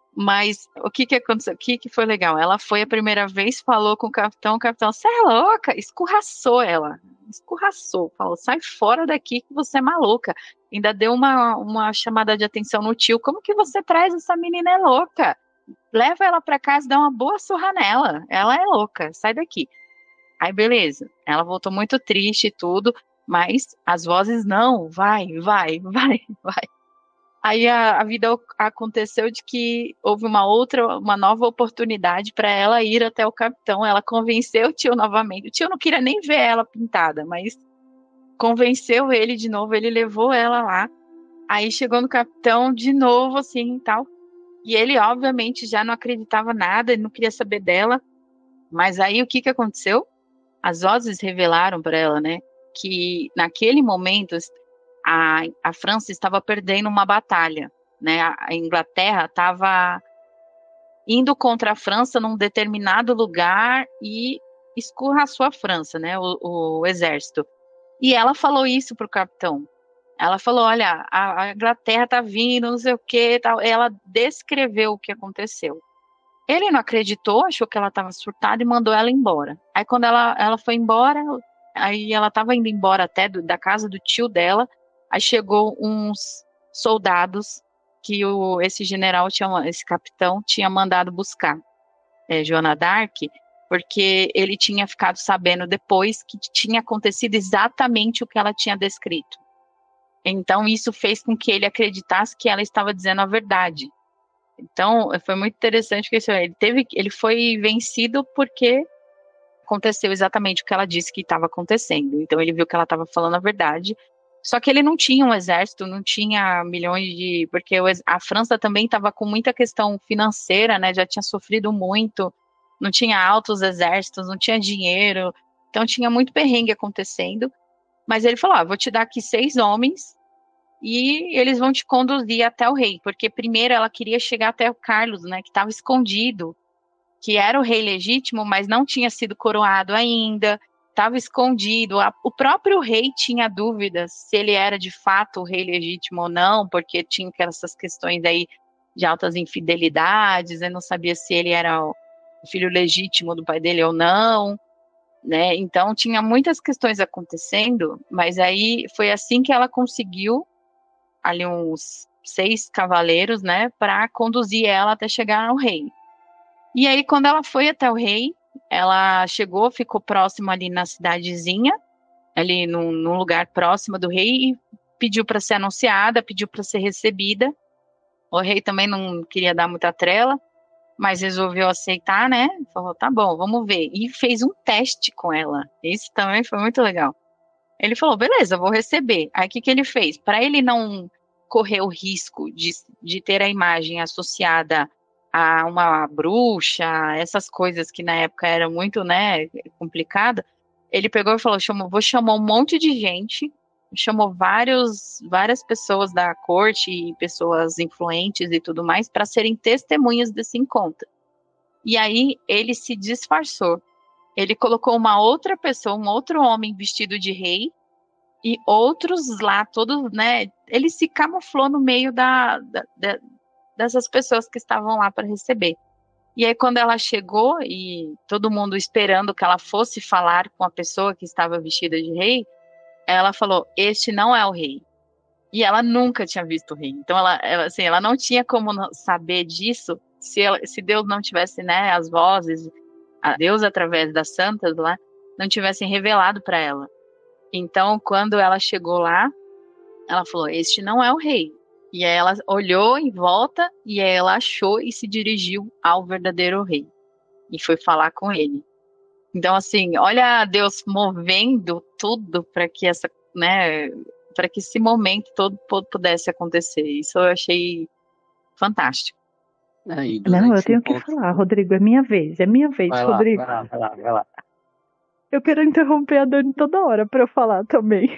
Mas o que que aconteceu? O que que foi legal? Ela foi a primeira vez, falou com o capitão, o capitão, você é louca? Escorraçou ela. Escorraçou. Falou, sai fora daqui que você é maluca. Ainda deu uma, uma chamada de atenção no tio. Como que você traz essa menina é louca? Leva ela pra casa e dá uma boa surra nela. Ela é louca, sai daqui. Aí beleza. Ela voltou muito triste e tudo, mas as vozes não, vai, vai, vai, vai. Aí a, a vida aconteceu de que houve uma outra, uma nova oportunidade para ela ir até o capitão. Ela convenceu o tio novamente. O tio não queria nem ver ela pintada, mas convenceu ele de novo. Ele levou ela lá. Aí chegou no capitão de novo, assim, tal. E ele, obviamente, já não acreditava nada, ele não queria saber dela. Mas aí o que que aconteceu? As vozes revelaram para ela, né, que naquele momento a, a França estava perdendo uma batalha, né? A Inglaterra estava indo contra a França num determinado lugar e escorraçou a França, né? O, o exército. E ela falou isso pro capitão. Ela falou, olha, a, a Inglaterra tá vindo, não sei o que, tal. Ela descreveu o que aconteceu. Ele não acreditou, achou que ela estava surtada e mandou ela embora. Aí quando ela, ela foi embora, aí ela estava indo embora até do, da casa do tio dela, aí chegou uns soldados que o, esse general, tinha, esse capitão, tinha mandado buscar é, Joana d'Arc, porque ele tinha ficado sabendo depois que tinha acontecido exatamente o que ela tinha descrito. Então isso fez com que ele acreditasse que ela estava dizendo a verdade. Então, foi muito interessante que ele teve, ele foi vencido porque aconteceu exatamente o que ela disse que estava acontecendo. Então, ele viu que ela estava falando a verdade. Só que ele não tinha um exército, não tinha milhões de... Porque a França também estava com muita questão financeira, né? Já tinha sofrido muito, não tinha altos exércitos, não tinha dinheiro. Então, tinha muito perrengue acontecendo. Mas ele falou, ah, vou te dar aqui seis homens e eles vão te conduzir até o rei, porque primeiro ela queria chegar até o Carlos, né, que estava escondido, que era o rei legítimo, mas não tinha sido coroado ainda, estava escondido. O próprio rei tinha dúvidas se ele era de fato o rei legítimo ou não, porque tinha essas questões aí de altas infidelidades, ele não sabia se ele era o filho legítimo do pai dele ou não, né? Então tinha muitas questões acontecendo, mas aí foi assim que ela conseguiu ali uns seis cavaleiros, né, para conduzir ela até chegar ao rei. E aí, quando ela foi até o rei, ela chegou, ficou próxima ali na cidadezinha, ali num, num lugar próximo do rei, e pediu para ser anunciada, pediu para ser recebida. O rei também não queria dar muita trela, mas resolveu aceitar, né? Falou, tá bom, vamos ver. E fez um teste com ela. Isso também foi muito legal. Ele falou, beleza, vou receber. Aí o que, que ele fez? Para ele não correr o risco de, de ter a imagem associada a uma bruxa, essas coisas que na época era muito, né, complicada, ele pegou e falou, chamou, vou chamar um monte de gente, chamou vários, várias pessoas da corte e pessoas influentes e tudo mais para serem testemunhas desse encontro. E aí ele se disfarçou. Ele colocou uma outra pessoa, um outro homem vestido de rei, e outros lá, todos, né, ele se camuflou no meio da, da, da, dessas pessoas que estavam lá para receber. E aí quando ela chegou, e todo mundo esperando que ela fosse falar com a pessoa que estava vestida de rei, ela falou, este não é o rei. E ela nunca tinha visto o rei. Então ela, ela, assim, ela não tinha como saber disso se, ela, se Deus não tivesse, né, as vozes, a Deus através das santas lá, não tivessem revelado para ela. Então, quando ela chegou lá, ela falou, este não é o rei. E aí ela olhou em volta, e aí ela achou e se dirigiu ao verdadeiro rei. E foi falar com ele. Então, assim, olha Deus movendo tudo para que essa, né, para que esse momento todo pudesse acontecer. Isso eu achei fantástico. Aí, Não, eu tenho que falar, Rodrigo, é minha vez, é minha vez, vai lá, Rodrigo. vai lá, vai lá, vai lá. Eu quero interromper a Dani toda hora pra eu falar também.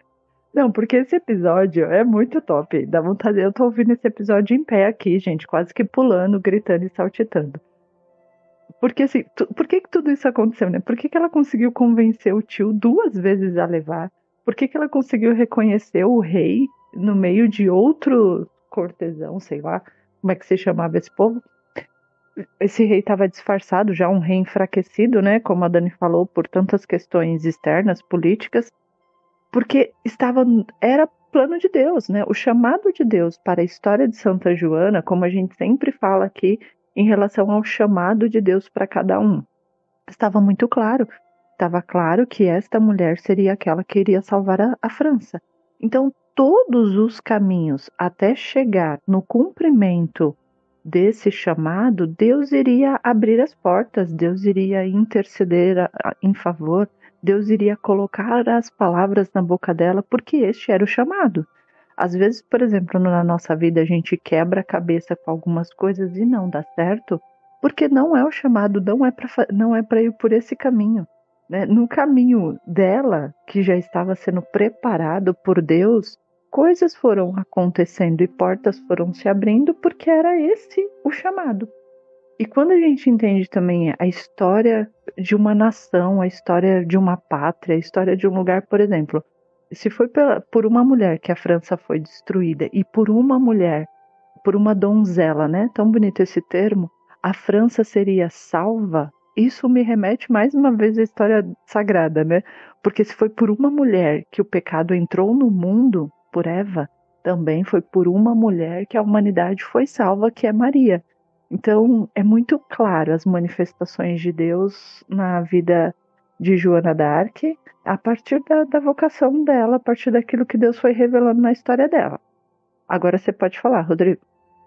Não, porque esse episódio é muito top. Dá vontade. Eu tô ouvindo esse episódio em pé aqui, gente, quase que pulando, gritando e saltitando. Porque assim, tu, por que que tudo isso aconteceu, né? Por que que ela conseguiu convencer o tio duas vezes a levar? Por que que ela conseguiu reconhecer o rei no meio de outro cortesão, sei lá, como é que se chamava esse povo. Esse rei estava disfarçado, já um rei enfraquecido, né, como a Dani falou, por tantas questões externas, políticas, porque estava, era plano de Deus, né? O chamado de Deus para a história de Santa Joana, como a gente sempre fala aqui, em relação ao chamado de Deus para cada um, estava muito claro. Estava claro que esta mulher seria aquela que iria salvar a, a França. Então, todos os caminhos até chegar no cumprimento desse chamado, Deus iria abrir as portas, Deus iria interceder a, a, em favor, Deus iria colocar as palavras na boca dela, porque este era o chamado. Às vezes, por exemplo, na nossa vida a gente quebra a cabeça com algumas coisas e não dá certo, porque não é o chamado, não é para não é para ir por esse caminho. Né? No caminho dela, que já estava sendo preparado por Deus, coisas foram acontecendo e portas foram se abrindo porque era esse o chamado. E quando a gente entende também a história de uma nação, a história de uma pátria, a história de um lugar, por exemplo, se foi pela, por uma mulher que a França foi destruída e por uma mulher, por uma donzela, né? Tão bonito esse termo, a França seria salva. Isso me remete mais uma vez à história sagrada, né? Porque se foi por uma mulher que o pecado entrou no mundo, por Eva, também foi por uma mulher que a humanidade foi salva, que é Maria. Então, é muito claro as manifestações de Deus na vida de Joana d'Arc, a partir da, da vocação dela, a partir daquilo que Deus foi revelando na história dela. Agora você pode falar, Rodrigo.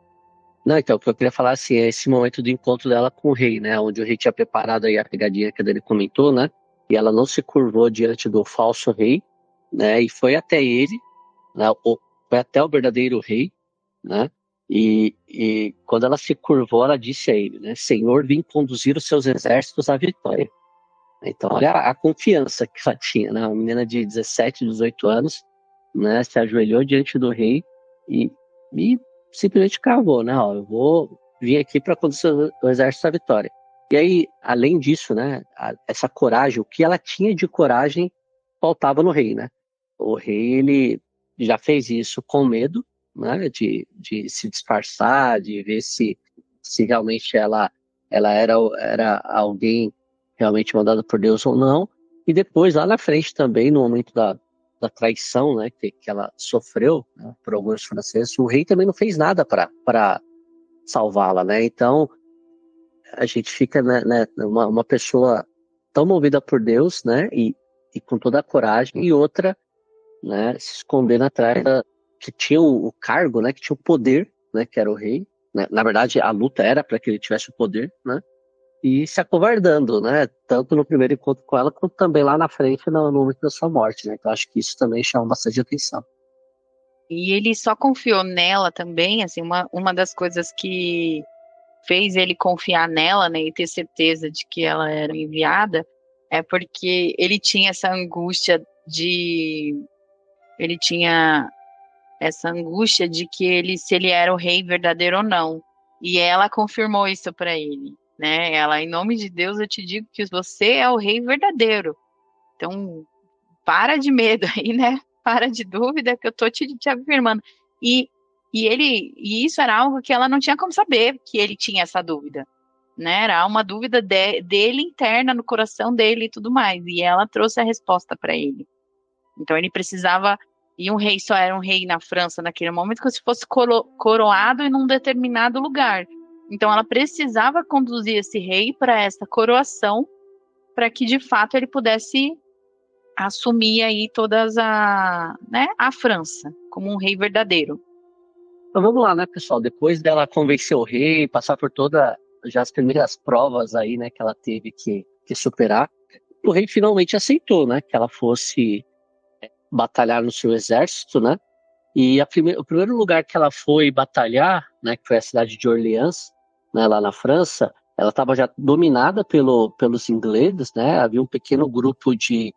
Não, então, o que eu queria falar, assim, é esse momento do encontro dela com o rei, né, onde o rei tinha preparado aí a pegadinha que a Dani comentou, né, e ela não se curvou diante do falso rei, né, e foi até ele, né, foi até o verdadeiro rei, né, e, e quando ela se curvou, ela disse a ele, né, Senhor, vim conduzir os seus exércitos à vitória. Então, olha a, a confiança que ela tinha, né, uma menina de dezessete, dezoito anos, né, se ajoelhou diante do rei e, e simplesmente cravou, né, ó, eu vou vir aqui para conduzir o exército à vitória. E aí, além disso, né, a, essa coragem, o que ela tinha de coragem faltava no rei, né, o rei, ele já fez isso com medo, né, de, de se disfarçar, de ver se, se realmente ela, ela era, era alguém realmente mandado por Deus ou não, e depois lá na frente também, no momento da, da traição, né, que, que ela sofreu, né, por alguns franceses, o rei também não fez nada para salvá-la, né, então a gente fica, né, né, uma, uma pessoa tão movida por Deus, né, e, e com toda a coragem, e outra, né, se escondendo atrás da, que tinha o, o cargo, né, que tinha o poder, né, que era o rei, né, na verdade a luta era para que ele tivesse o poder, né, e se acovardando, né, tanto no primeiro encontro com ela, quanto também lá na frente no, no momento da sua morte, né, então acho que isso também chama bastante atenção. E ele só confiou nela também, assim, uma, uma das coisas que fez ele confiar nela, né, e ter certeza de que ela era enviada, é porque ele tinha essa angústia de... ele tinha essa angústia de que ele, se ele era o rei verdadeiro ou não, e ela confirmou isso para ele, né, ela, em nome de Deus, eu te digo que você é o rei verdadeiro, então para de medo aí, né, para de dúvida que eu tô te, te afirmando, e, e ele, e isso era algo que ela não tinha como saber, que ele tinha essa dúvida, né, era uma dúvida de, dele interna, no coração dele e tudo mais, e ela trouxe a resposta para ele. Então ele precisava, e um rei só era um rei na França naquele momento, como se fosse coro, coroado em um determinado lugar. Então ela precisava conduzir esse rei para essa coroação, para que de fato ele pudesse assumir aí todas a, né, a França, como um rei verdadeiro. Então vamos lá, né, pessoal, depois dela convencer o rei, passar por todas já as primeiras provas aí, né, que ela teve que, que superar, o rei finalmente aceitou, né, que ela fosse batalhar no seu exército, né? E a prime- o primeiro lugar que ela foi batalhar, né, que foi a cidade de Orleans, né, lá na França, ela estava já dominada pelo, pelos ingleses, né? Havia um pequeno grupo de,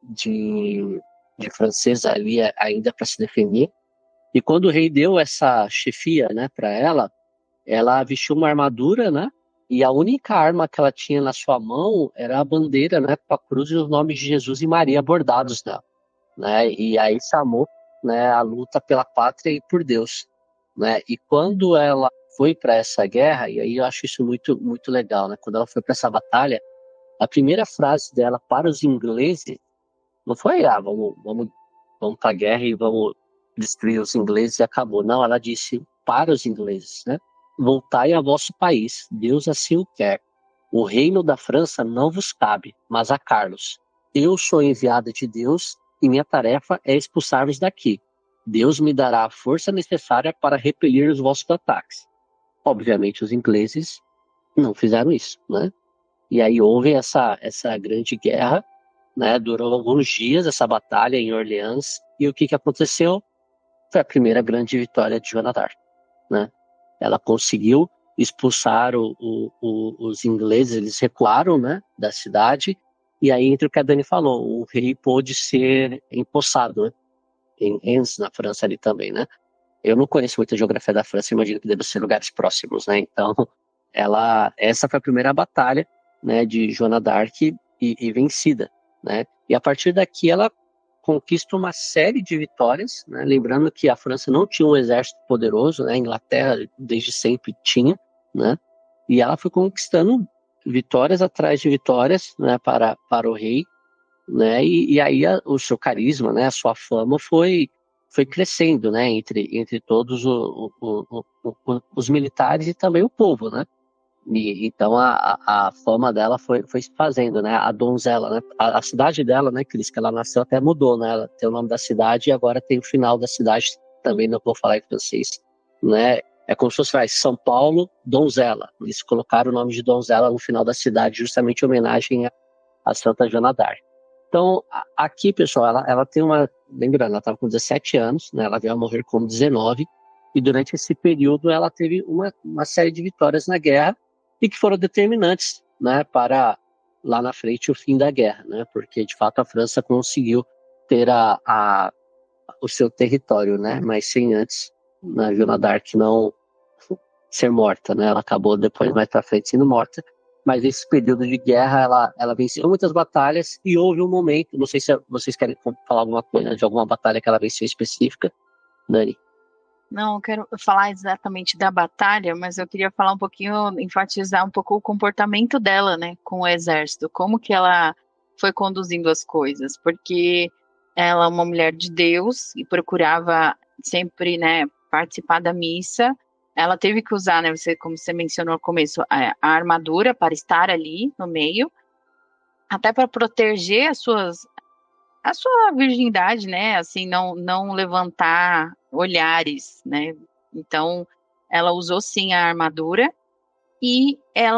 de, de franceses ali ainda para se defender. E quando o rei deu essa chefia, né, para ela, ela vestiu uma armadura, né? E a única arma que ela tinha na sua mão era a bandeira, né, com a cruz e os nomes de Jesus e Maria bordados nela. Né, e aí chamou, né, a luta pela pátria e por Deus. né? E quando ela foi para essa guerra, e aí eu acho isso muito, muito legal, né? Quando ela foi para essa batalha, a primeira frase dela para os ingleses não foi, ah, vamos, vamos, vamos para a guerra e vamos destruir os ingleses e acabou. Não, ela disse para os ingleses, né? Voltai a vosso país, Deus assim o quer. O reino da França não vos cabe, mas a Carlos. Eu sou enviada de Deus e minha tarefa é expulsar-vos daqui. Deus me dará a força necessária para repelir os vossos ataques. Obviamente, os ingleses não fizeram isso, né? E aí houve essa, essa grande guerra, né? Durou alguns dias essa batalha em Orleans. E o que, que aconteceu? Foi a primeira grande vitória de Joana d'Arc, né? Ela conseguiu expulsar o, o, o, os ingleses, eles recuaram, né, da cidade. E aí, entre o que a Dani falou, o rei pôde ser empossado, né? Em Reims, na França ali também, né? Eu não conheço muito a geografia da França, imagino que deve ser lugares próximos, né? Então, ela, essa foi a primeira batalha, né, de Joana d'Arc e, e vencida, né? E a partir daqui ela conquista uma série de vitórias, né? Lembrando que a França não tinha um exército poderoso, né? A Inglaterra desde sempre tinha, né? E ela foi conquistando vitórias atrás de vitórias, né, para, para o rei, né? E, e aí a, o seu carisma, né, a sua fama foi, foi crescendo, né, entre, entre todos o, o, o, o, os militares e também o povo, né? E, então a, a, a fama dela foi, foi se fazendo, né? A donzela, né? A, a cidade dela, né, Cris, que ela nasceu até mudou, né? Ela tem o nome da cidade e agora tem o final da cidade, também não vou falar em francês, né? É como se fosse, vai, São Paulo, Donzela. Eles colocaram o nome de Donzela no final da cidade, justamente em homenagem a, a Santa Joana d'Arc. Então, a, aqui, pessoal, ela, ela tem uma... Lembrando, ela estava com dezessete anos, né? Ela veio a morrer com dezenove, e durante esse período ela teve uma, uma série de vitórias na guerra, e que foram determinantes, né, para lá na frente o fim da guerra, né? Porque, de fato, a França conseguiu ter a, a, o seu território, né? Mas sem antes, na Joana d'Arc não ser morta, né? Ela acabou depois, mais para frente, sendo morta. Mas nesse período de guerra, ela, ela venceu muitas batalhas e houve um momento, não sei se vocês querem falar alguma coisa de alguma batalha que ela venceu específica, Dani. Não, eu quero falar exatamente da batalha, mas eu queria falar um pouquinho, enfatizar um pouco o comportamento dela, né, com o exército, como que ela foi conduzindo as coisas, porque ela é uma mulher de Deus e procurava sempre, né, participar da missa. Ela teve que usar, né, você, como você mencionou no começo, a, a armadura para estar ali no meio, até para proteger as suas, a sua virgindade, né, assim, não, não levantar olhares, né, então ela usou sim a armadura e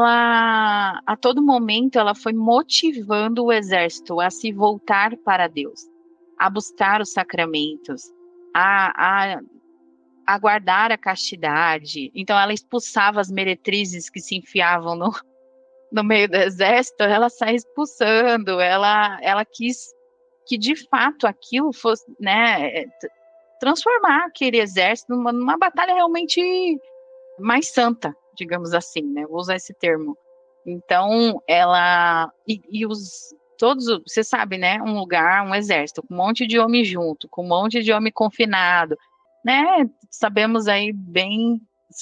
ela, a todo momento, ela foi motivando o exército a se voltar para Deus, a buscar os sacramentos, a, a a guardar a castidade. Então ela expulsava as meretrizes que se enfiavam no, no meio do exército, ela saía expulsando, ela, ela quis que de fato aquilo fosse, né, transformar aquele exército numa, numa batalha realmente mais santa, digamos assim, né, vou usar esse termo. Então ela, e, e os todos, você sabe, né, um lugar, um exército, com um monte de homem junto, com um monte de homem confinado, né, sabemos aí bem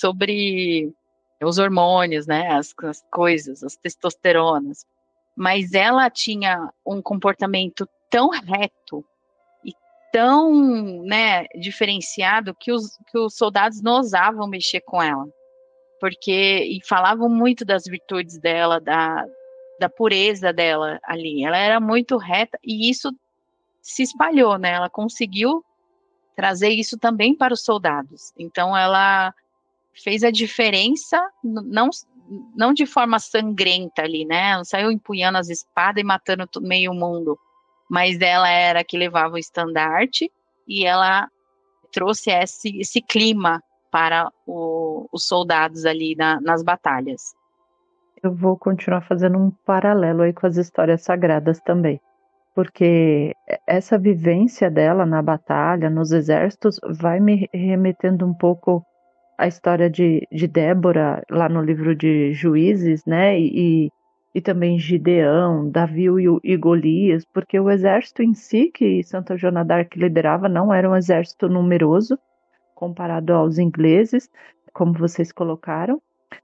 sobre os hormônios, né, as, as coisas, as testosteronas, mas ela tinha um comportamento tão reto e tão, né, diferenciado que os, que os soldados não ousavam mexer com ela, porque, e falavam muito das virtudes dela, da, da pureza dela ali, ela era muito reta, e isso se espalhou, né, ela conseguiu trazer isso também para os soldados. Então ela fez a diferença, não, não de forma sangrenta ali, né? Não saiu empunhando as espadas e matando meio mundo, mas ela era a que levava o estandarte e ela trouxe esse, esse clima para o, os soldados ali na, nas batalhas. Eu vou continuar fazendo um paralelo aí com as histórias sagradas também. Porque essa vivência dela na batalha, nos exércitos, vai me remetendo um pouco à história de, de Débora, lá no livro de Juízes, né? E, e também Gideão, Davi e, e Golias, porque o exército em si que Santa Joana d'Arc liderava não era um exército numeroso, comparado aos ingleses, como vocês colocaram,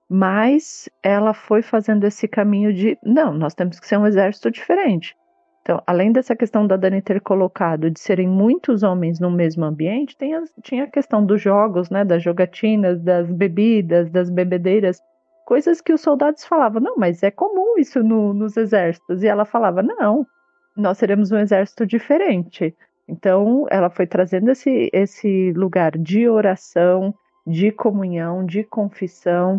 mas ela foi fazendo esse caminho de, não, nós temos que ser um exército diferente. Então, além dessa questão da Dani ter colocado de serem muitos homens no mesmo ambiente, tem a, tinha a questão dos jogos, né, das jogatinas, das bebidas, das bebedeiras, coisas que os soldados falavam, não, mas é comum isso no, nos exércitos. E ela falava, não, nós seremos um exército diferente. Então, ela foi trazendo esse, esse lugar de oração, de comunhão, de confissão,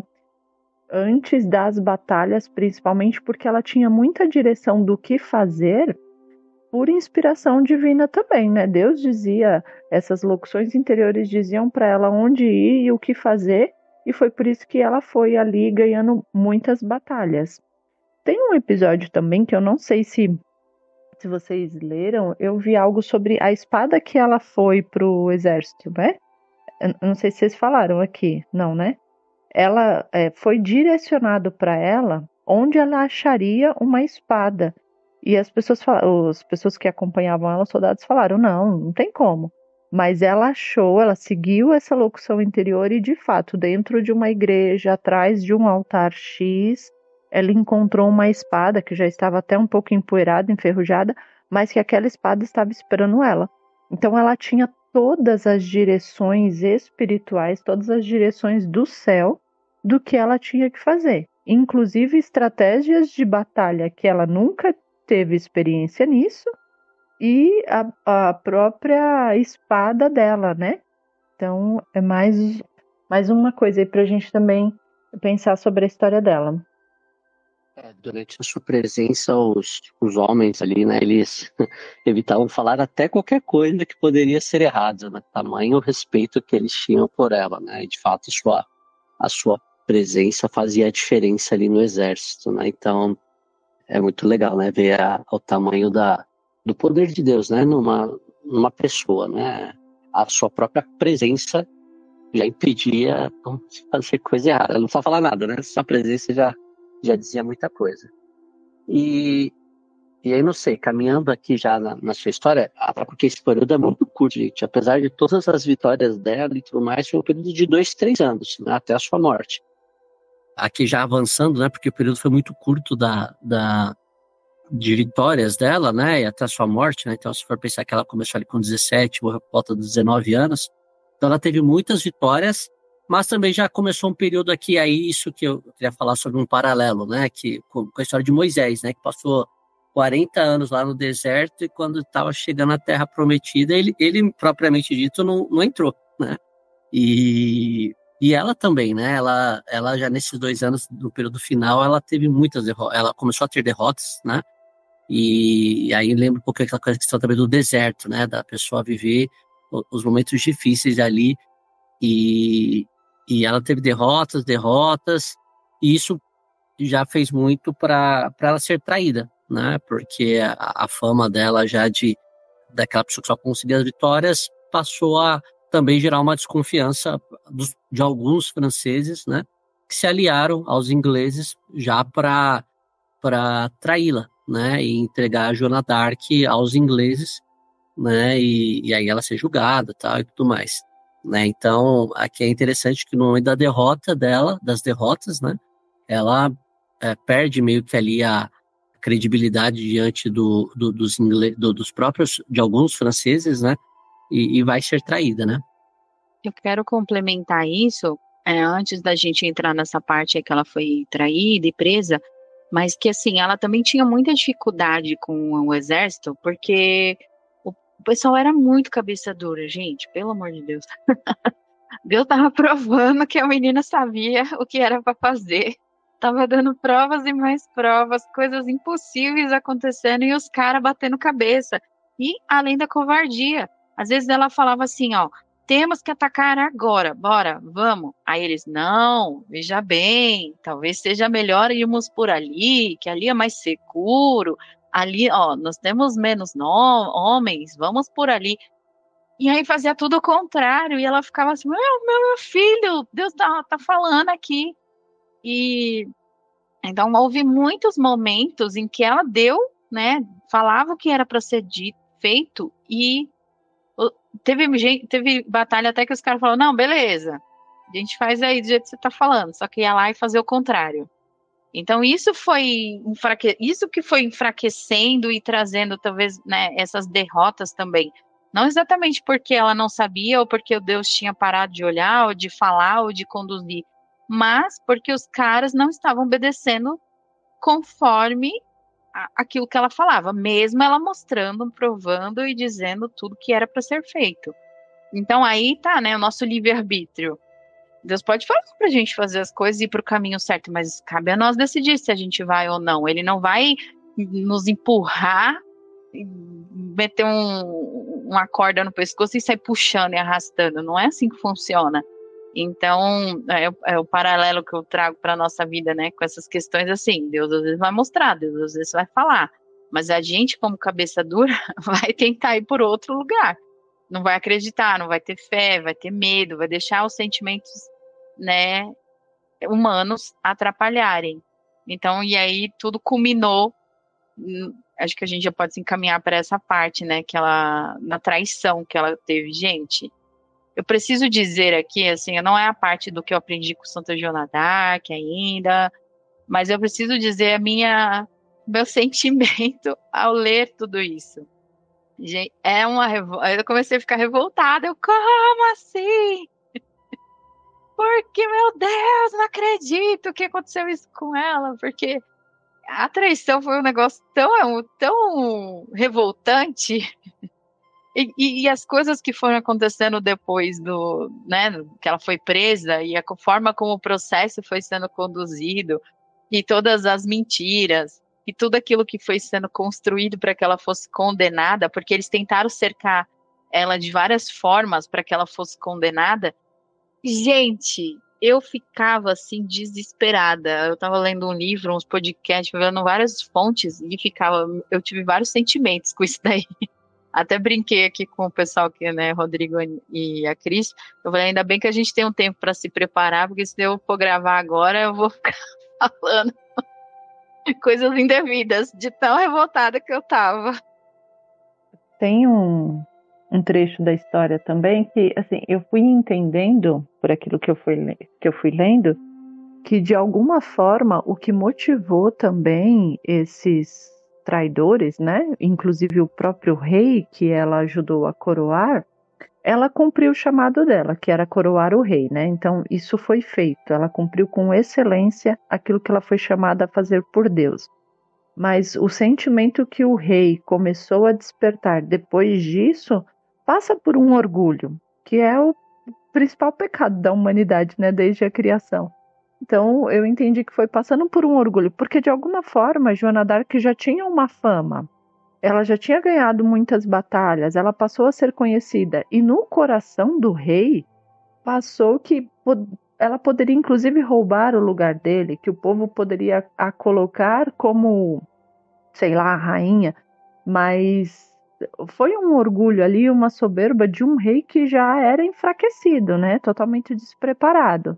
antes das batalhas, principalmente porque ela tinha muita direção do que fazer por inspiração divina também, né? Deus dizia, essas locuções interiores diziam para ela onde ir e o que fazer, e foi por isso que ela foi ali ganhando muitas batalhas. Tem um episódio também que eu não sei se, se vocês leram, eu vi algo sobre a espada que ela foi pro exército, né? Eu não sei se vocês falaram aqui, não, né? Ela é, foi direcionado para ela onde ela acharia uma espada. E as pessoas, as pessoas que acompanhavam ela, os soldados, falaram, não, não tem como. Mas ela achou, ela seguiu essa locução interior e, de fato, dentro de uma igreja, atrás de um altar X, ela encontrou uma espada que já estava até um pouco empoeirada, enferrujada, mas que aquela espada estava esperando ela. Então ela tinha todas as direções espirituais, todas as direções do céu, do que ela tinha que fazer. Inclusive estratégias de batalha que ela nunca teve experiência nisso e a, a própria espada dela, né? Então é mais, mais uma coisa aí pra gente também pensar sobre a história dela. É, durante a sua presença, os, os homens ali, né, eles evitavam falar até qualquer coisa que poderia ser errada, né? Tamanho o respeito que eles tinham por ela, né? E de fato, a sua, a sua presença fazia a diferença ali no exército, né? Então, é muito legal, né, ver a, o tamanho da, do poder de Deus, né, numa, numa pessoa, né? A sua própria presença já impedia de fazer coisa errada. Ela não precisa falar nada, né? Sua presença já já dizia muita coisa. E, e aí, não sei, caminhando aqui já na, na sua história, até porque esse período é muito curto, gente. Apesar de todas as vitórias dela e tudo mais, foi um período de dois, três anos, né, até a sua morte. Aqui já avançando, né, porque o período foi muito curto da, da, de vitórias dela, né, e até a sua morte, né, então se for pensar que ela começou ali com dezessete, por volta dos dezenove anos, então ela teve muitas vitórias, mas também já começou um período aqui, aí isso que eu queria falar sobre um paralelo, né, que, com, com a história de Moisés, né, que passou quarenta anos lá no deserto e quando estava chegando à Terra Prometida, ele, ele propriamente dito não, não entrou, né, e, e ela também, né, ela, ela já nesses dois anos, no período final, ela teve muitas derrotas, ela começou a ter derrotas, né, e, e aí lembra um pouco aquela questão também do deserto, né, da pessoa viver os momentos difíceis ali, e E ela teve derrotas, derrotas, e isso já fez muito para ela ser traída, né? Porque a, a fama dela já de daquela pessoa que só conseguia as vitórias passou a também gerar uma desconfiança dos, de alguns franceses, né? Que se aliaram aos ingleses já para para traí-la, né? E entregar a Joana d'Arc aos ingleses, né? E, e aí ela ser julgada, tal, e tudo mais. Né? Então, aqui é interessante que no momento da derrota dela, das derrotas, né, ela é, perde meio que ali a credibilidade diante do, do, dos, inglês, do, dos próprios, de alguns franceses, né, e, e vai ser traída, né. Eu quero complementar isso, é, antes da gente entrar nessa parte aí que ela foi traída e presa, mas que assim, ela também tinha muita dificuldade com o exército, porque o pessoal era muito cabeça dura, gente, pelo amor de Deus. Deus tava provando que a menina sabia o que era para fazer. Tava dando provas e mais provas, coisas impossíveis acontecendo e os caras batendo cabeça. E além da covardia, às vezes ela falava assim, ó, temos que atacar agora, bora, vamos. Aí eles, não, veja bem, talvez seja melhor irmos por ali, que ali é mais seguro. Ali, ó, nós temos menos no, homens, vamos por ali. E aí fazia tudo o contrário, e ela ficava assim, meu, meu, meu filho, Deus tá, tá falando aqui. E então houve muitos momentos em que ela deu, né, falava o que era para ser dito, feito, e teve, gente, teve batalha até que os caras falaram, não, beleza, a gente faz aí do jeito que você tá falando, só que ia lá e fazer o contrário. Então isso foi enfraque... isso que foi enfraquecendo e trazendo talvez, né, essas derrotas também. Não exatamente porque ela não sabia ou porque o Deus tinha parado de olhar ou de falar ou de conduzir, mas porque os caras não estavam obedecendo conforme a, aquilo que ela falava, mesmo ela mostrando, provando e dizendo tudo que era para ser feito. Então aí tá, né, o nosso livre-arbítrio. Deus pode falar pra gente fazer as coisas e ir pro caminho certo, mas cabe a nós decidir se a gente vai ou não. Ele não vai nos empurrar, meter um, uma corda no pescoço e sair puxando e arrastando. Não é assim que funciona. Então, é, é o paralelo que eu trago para nossa vida, né? Com essas questões assim, Deus às vezes vai mostrar, Deus às vezes vai falar. Mas a gente, como cabeça dura, vai tentar ir por outro lugar. Não vai acreditar, não vai ter fé, vai ter medo, vai deixar os sentimentos, né, humanos atrapalharem. Então, e aí tudo culminou, acho que a gente já pode se encaminhar para essa parte, né, que ela, na traição que ela teve. Gente, eu preciso dizer aqui, assim, não é a parte do que eu aprendi com Santa Joana d'Arc ainda, mas eu preciso dizer a minha, meu sentimento ao ler tudo isso. Gente, é uma revolta. Eu comecei a ficar revoltada. Eu, como assim? Porque, meu Deus, não acredito que aconteceu isso com ela. Porque a traição foi um negócio tão, tão revoltante. E, e, e as coisas que foram acontecendo depois do, né, que ela foi presa e a forma como o processo foi sendo conduzido e todas as mentiras. E tudo aquilo que foi sendo construído para que ela fosse condenada, porque eles tentaram cercar ela de várias formas para que ela fosse condenada. Gente, eu ficava assim desesperada. Eu estava lendo um livro, uns podcasts, vendo várias fontes e ficava, eu tive vários sentimentos com isso daí. Até brinquei aqui com o pessoal aqui, né, Rodrigo e a Cris. Eu falei, ainda bem que a gente tem um tempo para se preparar, porque se eu for gravar agora, eu vou ficar falando coisas indevidas, de tão revoltada que eu tava. Tem um, um trecho da história também que, assim, eu fui entendendo, por aquilo que eu fui, que eu fui lendo, que de alguma forma o que motivou também esses traidores, né, inclusive o próprio rei que ela ajudou a coroar, ela cumpriu o chamado dela, que era coroar o rei, né? Então isso foi feito, ela cumpriu com excelência aquilo que ela foi chamada a fazer por Deus. Mas o sentimento que o rei começou a despertar depois disso passa por um orgulho, que é o principal pecado da humanidade, né, desde a criação. Então eu entendi que foi passando por um orgulho, porque de alguma forma Joana d'Arc já tinha uma fama. Ela já tinha ganhado muitas batalhas, ela passou a ser conhecida. E no coração do rei, passou que ela poderia inclusive roubar o lugar dele, que o povo poderia a colocar como, sei lá, a rainha. Mas foi um orgulho ali, uma soberba de um rei que já era enfraquecido, né? Totalmente despreparado.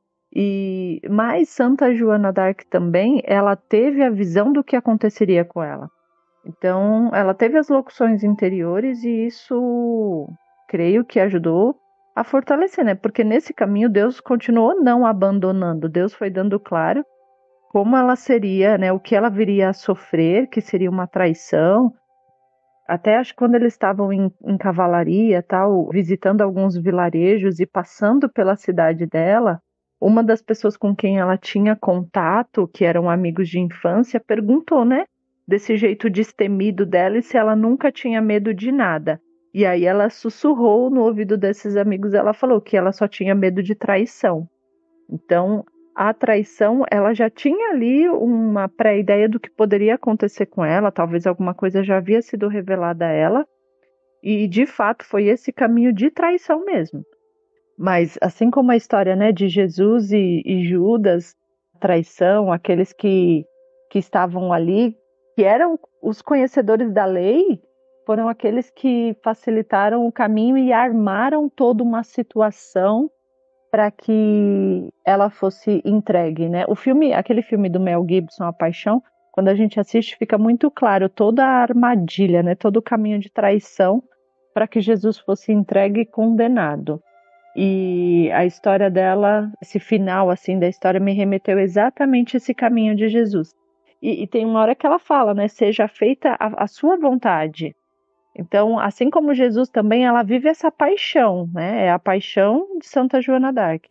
E, mas Santa Joana d'Arc também, ela teve a visão do que aconteceria com ela. Então, ela teve as locuções interiores e isso, creio que ajudou a fortalecer, né? Porque nesse caminho Deus continuou não abandonando. Deus foi dando claro como ela seria, né? O que ela viria a sofrer, que seria uma traição. Até acho que quando eles estavam em, em cavalaria, tal, visitando alguns vilarejos e passando pela cidade dela, uma das pessoas com quem ela tinha contato, que eram amigos de infância, perguntou, né? Desse jeito destemido dela e se ela nunca tinha medo de nada. E aí ela sussurrou no ouvido desses amigos, ela falou que ela só tinha medo de traição. Então, a traição, ela já tinha ali uma pré-ideia do que poderia acontecer com ela, talvez alguma coisa já havia sido revelada a ela, e de fato foi esse caminho de traição mesmo. Mas assim como a história, né, de Jesus e, e Judas, traição, aqueles que, que estavam ali, que eram os conhecedores da lei, foram aqueles que facilitaram o caminho e armaram toda uma situação para que ela fosse entregue, né? O filme, aquele filme do Mel Gibson, A Paixão, quando a gente assiste fica muito claro toda a armadilha, né? Todo o caminho de traição para que Jesus fosse entregue e condenado. E a história dela, esse final assim da história me remeteu exatamente a esse caminho de Jesus. E, e tem uma hora que ela fala, né? Seja feita a, a sua vontade. Então, assim como Jesus também, ela vive essa paixão, né? É a paixão de Santa Joana d'Arc.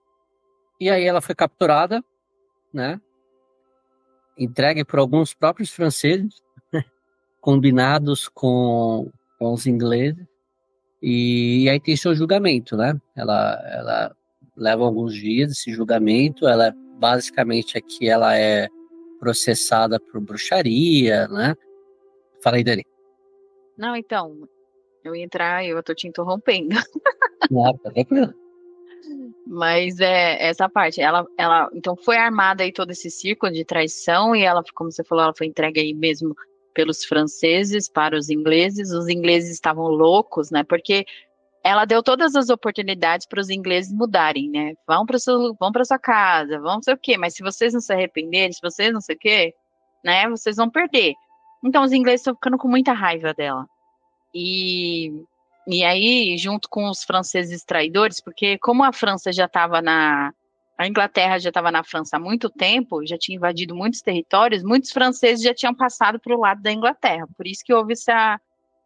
E aí ela foi capturada, né? Entregue por alguns próprios franceses, combinados com, com os ingleses. E, e aí tem seu julgamento, né? Ela, ela leva alguns dias esse julgamento. Ela basicamente aqui ela é processada por bruxaria, né? Fala aí, Dani. Não, então, eu ia entrar, eu tô te interrompendo. Não, tá tranquilo. Mas é essa parte, ela, ela então foi armada aí todo esse círculo de traição e ela, como você falou, ela foi entregue aí mesmo pelos franceses para os ingleses. Os ingleses estavam loucos, né? Porque ela deu todas as oportunidades para os ingleses mudarem, né? Vão para seu, vão para sua casa, vão não sei o quê, mas se vocês não se arrependerem, se vocês não sei o quê, né? Vocês vão perder. Então os ingleses estão ficando com muita raiva dela. E E aí, junto com os franceses traidores, porque como a França já estava na... A Inglaterra já estava na França há muito tempo, já tinha invadido muitos territórios, muitos franceses já tinham passado para o lado da Inglaterra. Por isso que houve essa,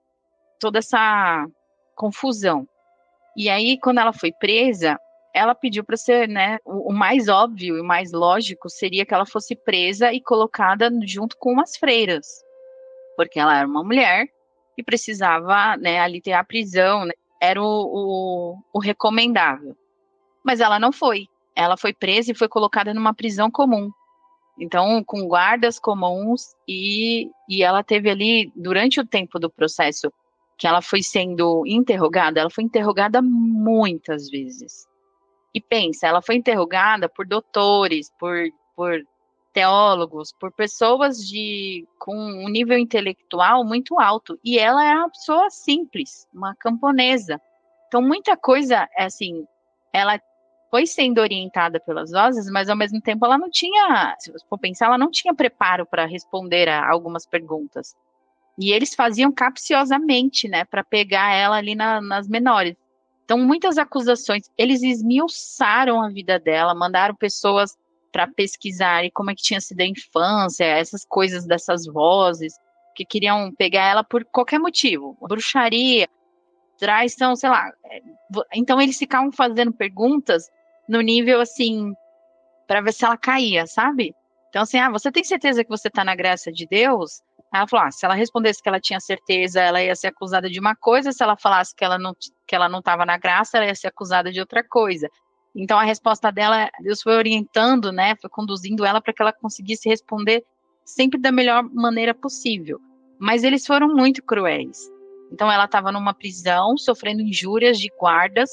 toda essa confusão. E aí, quando ela foi presa, ela pediu para ser, né, o, o mais óbvio e o mais lógico seria que ela fosse presa e colocada junto com umas freiras, porque ela era uma mulher e precisava, né, ali ter a prisão, né, era o, o, o recomendável. Mas ela não foi. Ela foi presa e foi colocada numa prisão comum. Então, com guardas comuns, e, e ela teve ali, durante o tempo do processo que ela foi sendo interrogada, ela foi interrogada muitas vezes. E pensa, ela foi interrogada por doutores, por, por teólogos, por pessoas de, com um nível intelectual muito alto, e ela era uma pessoa simples, uma camponesa. Então, muita coisa, assim, ela foi sendo orientada pelas vozes, mas ao mesmo tempo ela não tinha, se você for pensar, ela não tinha preparo para responder a algumas perguntas. E eles faziam capciosamente, né, para pegar ela ali na, nas menores. Então, muitas acusações, eles esmiuçaram a vida dela, mandaram pessoas para pesquisar como é que tinha sido a infância, essas coisas dessas vozes, que queriam pegar ela por qualquer motivo, bruxaria, traição, sei lá. Então, eles ficavam fazendo perguntas no nível, assim, para ver se ela caía, sabe? Então, assim, ah, você tem certeza que você está na graça de Deus? Ela falou, ah, se ela respondesse que ela tinha certeza, ela ia ser acusada de uma coisa, se ela falasse que ela não que ela não estava na graça, ela ia ser acusada de outra coisa. Então, a resposta dela, Deus foi orientando, né, foi conduzindo ela para que ela conseguisse responder sempre da melhor maneira possível. Mas eles foram muito cruéis. Então, ela estava numa prisão, sofrendo injúrias de guardas,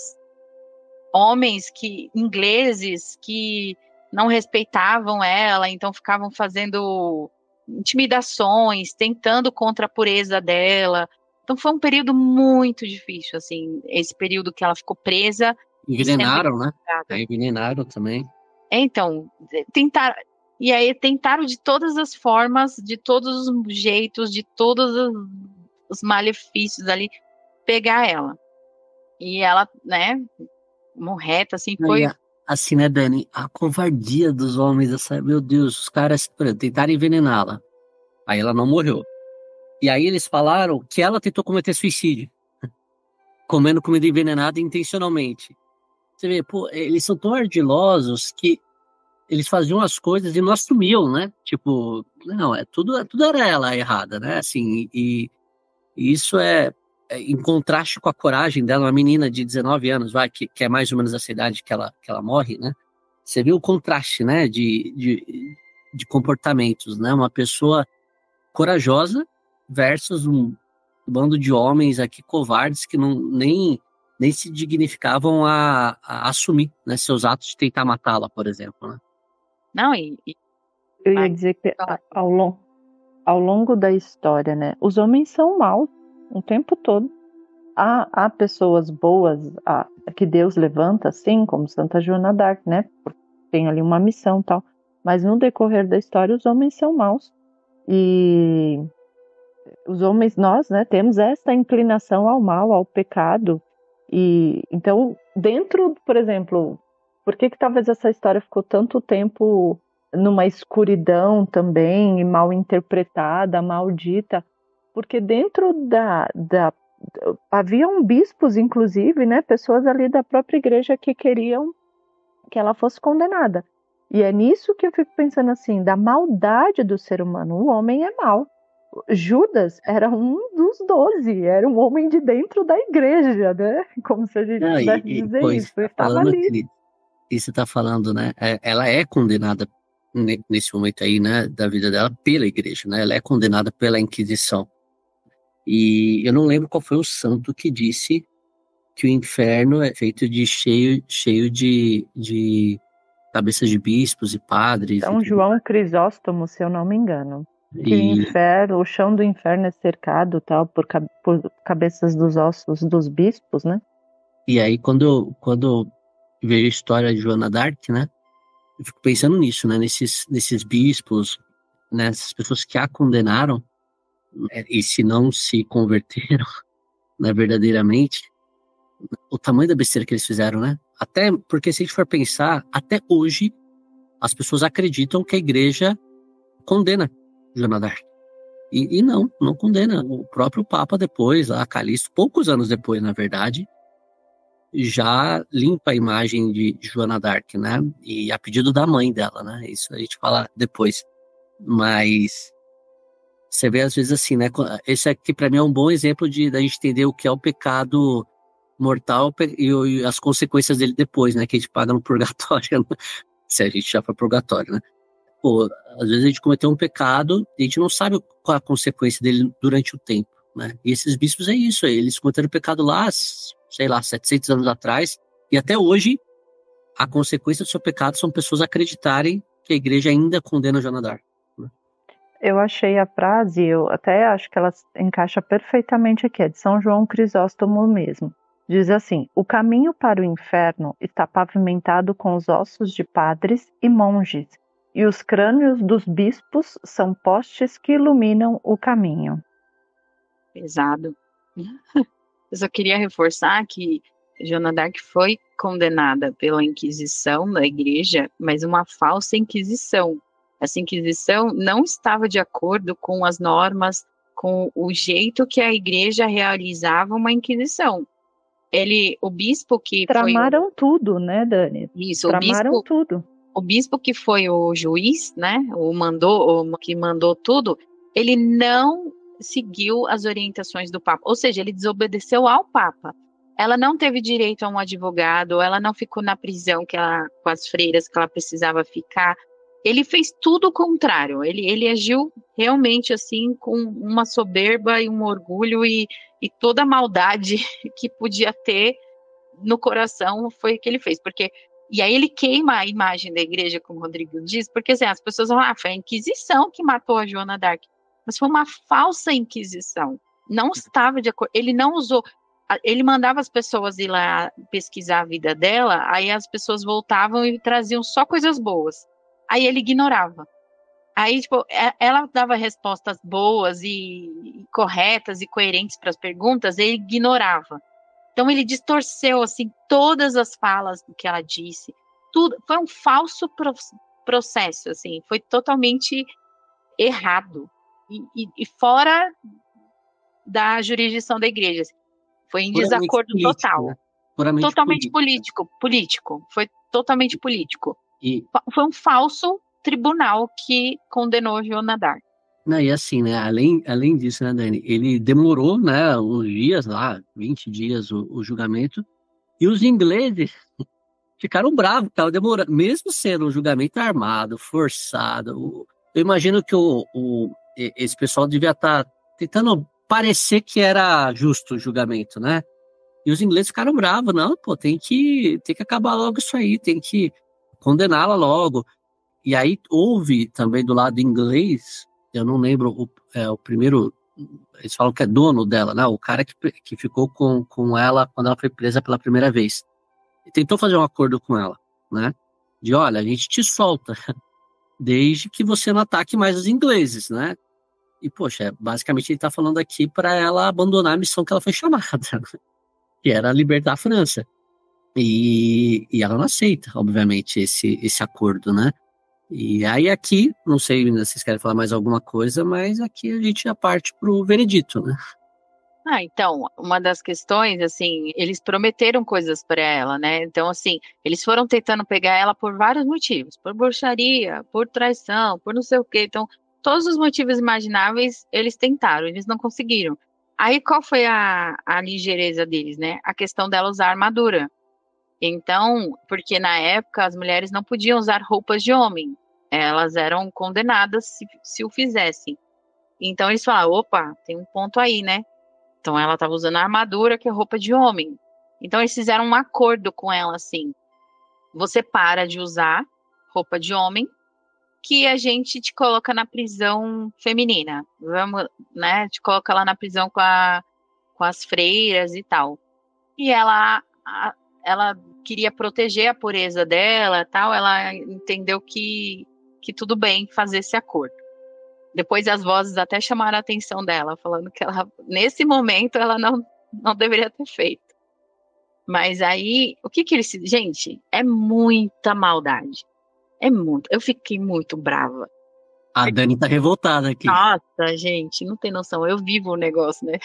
homens que ingleses que não respeitavam ela, então ficavam fazendo intimidações, tentando contra a pureza dela. Então foi um período muito difícil, assim, esse período que ela ficou presa. Envenenaram, né? É, envenenaram também. Então, tentaram, e aí tentaram de todas as formas, de todos os jeitos, de todos os, os malefícios ali, pegar ela. E ela, né, morreta, assim, foi... Assim, né, Dani? A covardia dos homens, essa, meu Deus, os caras tentaram envenená-la. Aí ela não morreu. E aí eles falaram que ela tentou cometer suicídio. Comendo comida envenenada intencionalmente. Você vê, pô, eles são tão ardilosos que eles faziam as coisas e não assumiam, né? Tipo, não, é tudo, tudo era ela errada, né? Assim, e, e isso é, é em contraste com a coragem dela, uma menina de dezenove anos, vai, que, que é mais ou menos essa idade que ela, que ela morre, né? Você viu o contraste, né? De, de, de comportamentos, né? Uma pessoa corajosa versus um bando de homens aqui covardes que não, nem, nem se dignificavam a, a assumir, né, seus atos de tentar matá-la, por exemplo, né? Não, e... e... Eu ia dizer que ao, long, ao longo da história, né, os homens são maus o tempo todo. Há, há pessoas boas há, que Deus levanta, assim, como Santa Joana d'Arc, né, tem ali uma missão e tal, mas no decorrer da história os homens são maus. E os homens, nós, né, temos essa inclinação ao mal, ao pecado. E então, dentro, por exemplo, por que que talvez essa história ficou tanto tempo numa escuridão também, mal interpretada, maldita? Porque dentro da, da haviam bispos, inclusive, né, pessoas ali da própria igreja que queriam que ela fosse condenada. E é nisso que eu fico pensando assim, da maldade do ser humano. O homem é mau. Judas era um dos doze, era um homem de dentro da igreja, né? Como se a gente Não, pudesse e, e, dizer pois, isso. Eu tá estava falando ali. que, e você está falando, né? é- Ela é condenada ne- nesse momento aí, né, da vida dela pela igreja, né? Ela é condenada pela Inquisição. E eu não lembro qual foi o santo que disse que o inferno é feito de cheio, cheio de, de cabeças de bispos e padres e São tudo. João Crisóstomo, se eu não me engano. Que o E, inferno, o chão do inferno é cercado tal por, ca- por cabeças dos ossos dos bispos, né? e aí, quando, eu- quando eu vejo a história de Joana d'Arc, né? Eu fico pensando nisso, né? Nesses, nesses bispos, nessas pessoas que a condenaram, é, e se não se converteram, né, verdadeiramente, o tamanho da besteira que eles fizeram, né? Até porque se a gente for pensar, até hoje as pessoas acreditam que a igreja condena Joana d'Arc. E, e não, não condena. O próprio Papa depois, a Calixto, poucos anos depois, na verdade, já limpa a imagem de Joana d'Arc, né? E a pedido da mãe dela, né? Isso a gente fala depois. Mas você vê às vezes assim, né? Esse aqui para mim é um bom exemplo de da gente entender o que é o pecado mortal e, e as consequências dele depois, né? Que a gente paga no purgatório, né? Se a gente já for purgatório, né? Pô, às vezes a gente cometeu um pecado e a gente não sabe qual é a consequência dele durante o tempo, né? E esses bispos é isso, eles cometeram pecado lá, sei lá, setecentos anos atrás, e até hoje a consequência do seu pecado são pessoas acreditarem que a igreja ainda condena Joana d'Arc. Eu achei a frase, eu até acho que ela encaixa perfeitamente aqui, é de São João Crisóstomo mesmo. Diz assim: o caminho para o inferno está pavimentado com os ossos de padres e monges, e os crânios dos bispos são postes que iluminam o caminho. Pesado. Eu só queria reforçar que Joana d'Arc foi condenada pela Inquisição da igreja, mas uma falsa Inquisição. Essa Inquisição não estava de acordo com as normas, com o jeito que a igreja realizava uma Inquisição. Ele, o bispo que Tramaram foi... tudo, né, Dani? Isso, Tramaram o bispo, tudo. O bispo que foi o juiz, né, o mandou, o que mandou tudo, ele não seguiu as orientações do Papa, ou seja, ele desobedeceu ao Papa. Ela não teve direito a um advogado, ela não ficou na prisão que ela, com as freiras que ela precisava ficar. Ele fez tudo o contrário, ele, ele agiu realmente assim com uma soberba e um orgulho e, e toda a maldade que podia ter no coração foi o que ele fez, porque e aí ele queima a imagem da igreja, como o Rodrigo diz, porque assim, as pessoas falam, ah, foi a Inquisição que matou a Joana d'Arc, mas foi uma falsa Inquisição, não estava de acordo, ele não usou, ele mandava as pessoas ir lá pesquisar a vida dela, aí as pessoas voltavam e traziam só coisas boas. Aí ele ignorava. Aí, tipo, ela dava respostas boas e, e corretas e coerentes para as perguntas, ele ignorava. Então ele distorceu, assim, todas as falas do que ela disse. Tudo, foi um falso pro, processo, assim, foi totalmente errado. E, e, e fora da jurisdição da igreja. Foi em Puramente desacordo político, total. né? Puramente Totalmente político. político, político. Foi totalmente político. E, Foi um falso tribunal que condenou Joana d'Arc. não, e assim, né? Além, além disso, né, Dani? Ele demorou, né, uns dias lá, vinte dias o, o julgamento, e os ingleses ficaram bravos, tava demorando, mesmo sendo um julgamento armado, forçado. O, eu imagino que o, o, esse pessoal devia estar tentando parecer que era justo o julgamento, né? E os ingleses ficaram bravos, não, pô, tem que, tem que acabar logo isso aí, tem que condená-la logo. E aí houve também do lado inglês, eu não lembro o, é, o primeiro, eles falam que é dono dela, né? O cara que, que ficou com, com ela quando ela foi presa pela primeira vez. E tentou fazer um acordo com ela, né? De, olha, a gente te solta, desde que você não ataque mais os ingleses, né? E, poxa, basicamente ele tá falando aqui para ela abandonar a missão que ela foi chamada, que era libertar a França. E, e ela não aceita, obviamente, esse, esse acordo, né? E aí aqui, não sei se vocês querem falar mais alguma coisa, mas aqui a gente já parte pro veredito, né? Ah, então, uma das questões, assim, eles prometeram coisas para ela, né? Então, assim, eles foram tentando pegar ela por vários motivos, por bruxaria, por traição, por não sei o quê. Então, todos os motivos imagináveis, eles tentaram, eles não conseguiram. Aí, qual foi a, a ligeireza deles, né? A questão dela usar armadura. Então, porque na época as mulheres não podiam usar roupas de homem, elas eram condenadas se, se o fizessem. Então eles falaram, opa, tem um ponto aí, né? Então ela estava usando a armadura, que é roupa de homem. Então eles fizeram um acordo com ela, assim, você para de usar roupa de homem, que a gente te coloca na prisão feminina. Vamos, né? Te coloca lá na prisão com, a, com as freiras e tal. E ela... A, ela queria proteger a pureza dela, tal, ela entendeu que, que tudo bem fazer esse acordo. Depois as vozes até chamaram a atenção dela, falando que ela, nesse momento ela não, não deveria ter feito. Mas aí, o que que eles... Gente, é muita maldade. É muito. Eu fiquei muito brava. A Dani tá revoltada aqui. Nossa, gente, não tem noção. Eu vivo o negócio, né?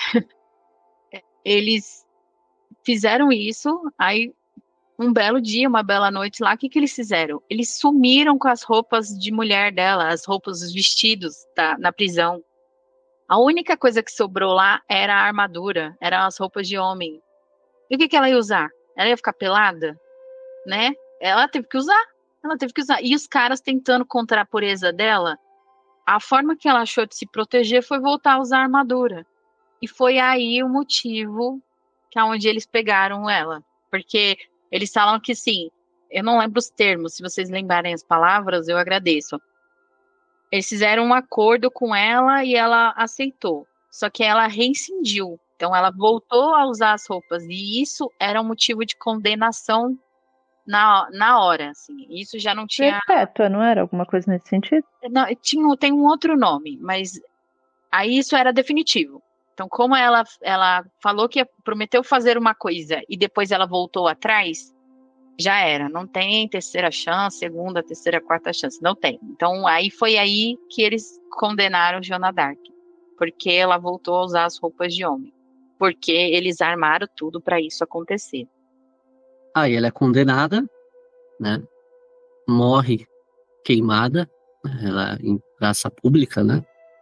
Eles fizeram isso, aí um belo dia, uma bela noite lá, o que que eles fizeram? Eles sumiram com as roupas de mulher dela, as roupas, os vestidos da, na prisão. A única coisa que sobrou lá era a armadura, eram as roupas de homem. E o que que ela ia usar? Ela ia ficar pelada? Né? Ela teve que usar, ela teve que usar. E os caras tentando contra a pureza dela, a forma que ela achou de se proteger foi voltar a usar a armadura. E foi aí o motivo que é onde eles pegaram ela. Porque eles falam que, sim, eu não lembro os termos, se vocês lembrarem as palavras, eu agradeço. Eles fizeram um acordo com ela e ela aceitou. Só que ela rescindiu. Então, ela voltou a usar as roupas. E isso era um motivo de condenação na, na hora. Assim. Isso já não tinha... Perpétua, não era alguma coisa nesse sentido? Não, tinha, tem um outro nome, mas aí isso era definitivo. Então, como ela, ela falou que prometeu fazer uma coisa e depois ela voltou atrás, já era. Não tem terceira chance, segunda, terceira, quarta chance. Não tem. Então, aí foi aí que eles condenaram Joana d'Arc. Porque ela voltou a usar as roupas de homem. Porque eles armaram tudo para isso acontecer. Aí ela é condenada, né? Morre queimada, ela em praça pública, né?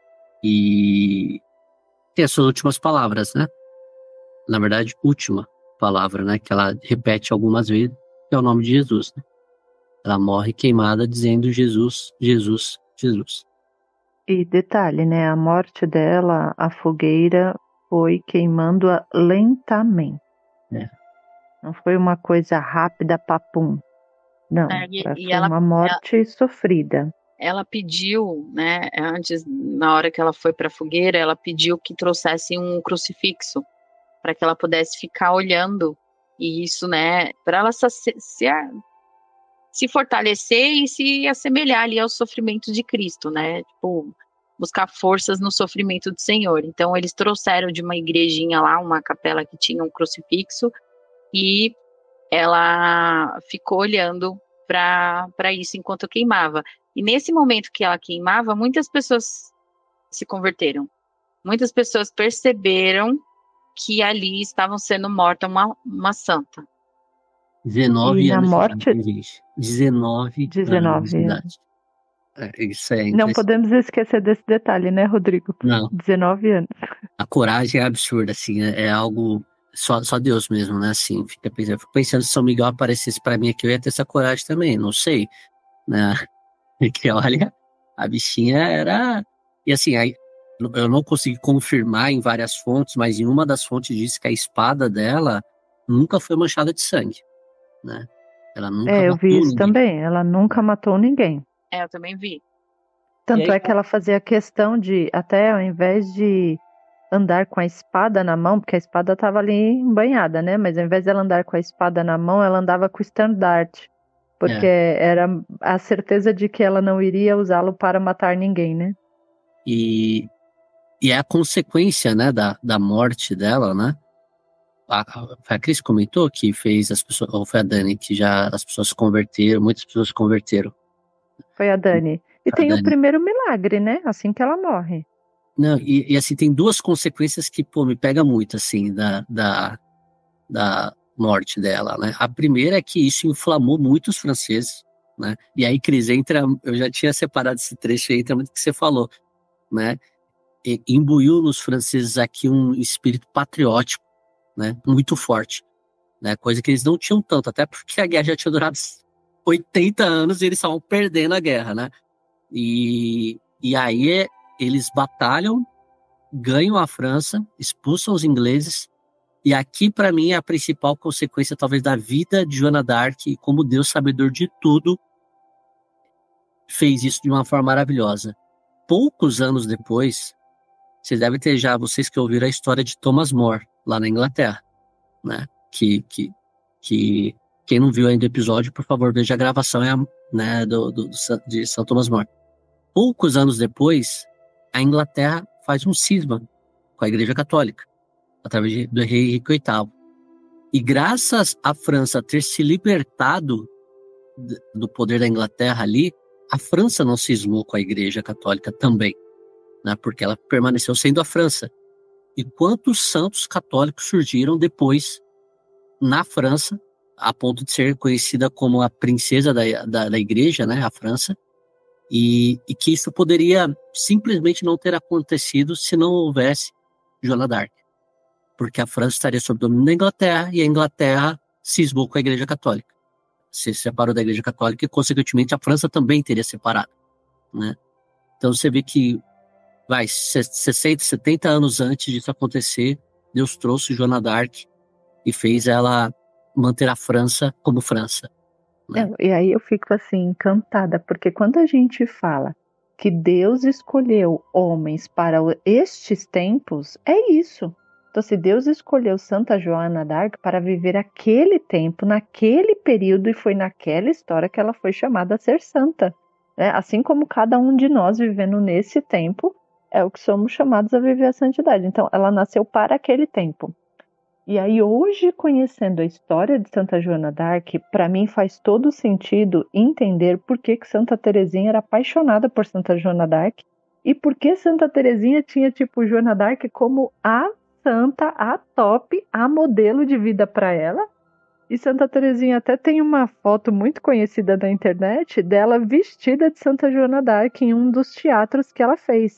E tem as suas últimas palavras, né? Na verdade, última palavra, né? Que ela repete algumas vezes, que é o nome de Jesus, né? Ela morre queimada dizendo Jesus, Jesus, Jesus. E detalhe, né? A morte dela, a fogueira foi queimando-a lentamente. É. Não foi uma coisa rápida, papum. Não, É, e, foi e ela, uma morte ela... sofrida. Ela pediu, né, antes, na hora que ela foi para a fogueira, ela pediu que trouxessem um crucifixo para que ela pudesse ficar olhando, e isso, né, para ela se, se, se fortalecer e se assemelhar ali aos sofrimentos de Cristo, né, tipo, buscar forças no sofrimento do Senhor. Então, eles trouxeram de uma igrejinha lá, uma capela que tinha um crucifixo, e ela ficou olhando para isso enquanto queimava. E nesse momento que ela queimava, muitas pessoas se converteram. Muitas pessoas perceberam que ali estavam sendo morta uma, uma santa. dezenove e na anos morte... de idade, gente. dezenove, dezenove anos de idade. É, isso é Não podemos esquecer desse detalhe, né, Rodrigo? Não. dezenove anos. A coragem é absurda, assim, é, é algo... Só, só Deus mesmo, né, assim, fica pensando, fico pensando se São Miguel aparecesse pra mim aqui, eu ia ter essa coragem também, não sei, né, porque olha, a bichinha era, e assim, aí, eu não consegui confirmar em várias fontes, mas em uma das fontes disse que a espada dela nunca foi manchada de sangue, né, ela nunca É, eu matou vi isso ninguém. também, ela nunca matou ninguém. É, eu também vi. Tanto aí, é que ela fazia questão de, até ao invés de andar com a espada na mão, porque a espada estava ali embanhada, né? Mas ao invés dela andar com a espada na mão, ela andava com o estandarte. Porque é. era a certeza de que ela não iria usá-lo para matar ninguém, né? E e é a consequência, né, da, da morte dela, né? A, a, a Cris comentou que fez as pessoas, ou foi a Dani, que já as pessoas se converteram, muitas pessoas se converteram. Foi a Dani. E a tem Dani. O primeiro milagre, né? Assim que ela morre. Não, e, e assim, tem duas consequências que, pô, me pega muito, assim, da, da, da morte dela, né? A primeira é que isso inflamou muito os franceses, né? E aí, Cris, entra, eu já tinha separado esse trecho aí, entra muito o que você falou, né? E, imbuiu nos franceses aqui um espírito patriótico, né? Muito forte, né? Coisa que eles não tinham tanto, até porque a guerra já tinha durado oitenta anos e eles estavam perdendo a guerra, né? E, e aí eles batalham, ganham a França, expulsam os ingleses, e aqui para mim é a principal consequência talvez da vida de Joana d'Arc, e como Deus, sabedor de tudo, fez isso de uma forma maravilhosa. Poucos anos depois, vocês devem ter já, vocês que ouviram a história de Thomas More, lá na Inglaterra, né? Que, que, que quem não viu ainda o episódio, por favor, veja a gravação, né, do, do, de São Thomas More. Poucos anos depois, a Inglaterra faz um cisma com a Igreja Católica, através de, do rei Henrique oitavo. E graças à França ter se libertado do poder da Inglaterra ali, a França não cismou com a Igreja Católica também, né, porque ela permaneceu sendo a França. E quantos santos católicos surgiram depois na França, a ponto de ser conhecida como a princesa da, da, da igreja, né, a França, e, e que isso poderia simplesmente não ter acontecido se não houvesse Joana d'Arc, porque a França estaria sob domínio da Inglaterra e a Inglaterra cismou com a Igreja Católica, se separou da Igreja Católica e, consequentemente, a França também teria separado, né? Então você vê que vai, sessenta, setenta anos antes disso acontecer, Deus trouxe Joana d'Arc e fez ela manter a França como França, né? É, e aí eu fico assim, encantada, porque quando a gente fala que Deus escolheu homens para estes tempos, é isso. Então, se Deus escolheu Santa Joana d'Arc para viver aquele tempo, naquele período, e foi naquela história que ela foi chamada a ser santa, né? Assim como cada um de nós vivendo nesse tempo, é o que somos chamados a viver a santidade. Então, ela nasceu para aquele tempo. E aí, hoje, conhecendo a história de Santa Joana d'Arc, para mim faz todo sentido entender por que, que Santa Teresinha era apaixonada por Santa Joana d'Arc e por que Santa Teresinha tinha, tipo, Joana d'Arc como a santa, a top, a modelo de vida para ela. E Santa Teresinha até tem uma foto muito conhecida na internet dela vestida de Santa Joana d'Arc em um dos teatros que ela fez.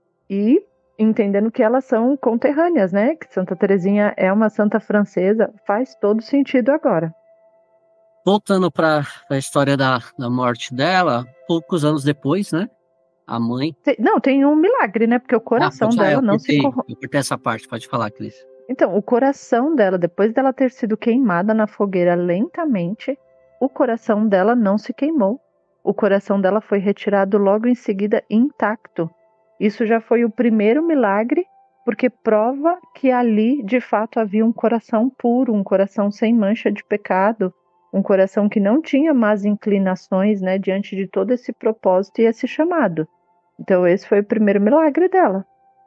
E entendendo que elas são conterrâneas, né? Que Santa Teresinha é uma santa francesa, faz todo sentido agora. Voltando para a história da, da morte dela, poucos anos depois, né? A mãe... Tem, não, tem um milagre, né? Porque o coração ah, dela eu não cortei, se corrompe. Eu cortei essa parte, pode falar, Cris. Então, o coração dela, depois dela ter sido queimada na fogueira lentamente, o coração dela não se queimou. O coração dela foi retirado logo em seguida intacto. Isso já foi o primeiro milagre, porque prova que ali, de fato, havia um coração puro, um coração sem mancha de pecado, um coração que não tinha más inclinações, né, diante de todo esse propósito e esse chamado. Então, esse foi o primeiro milagre dela.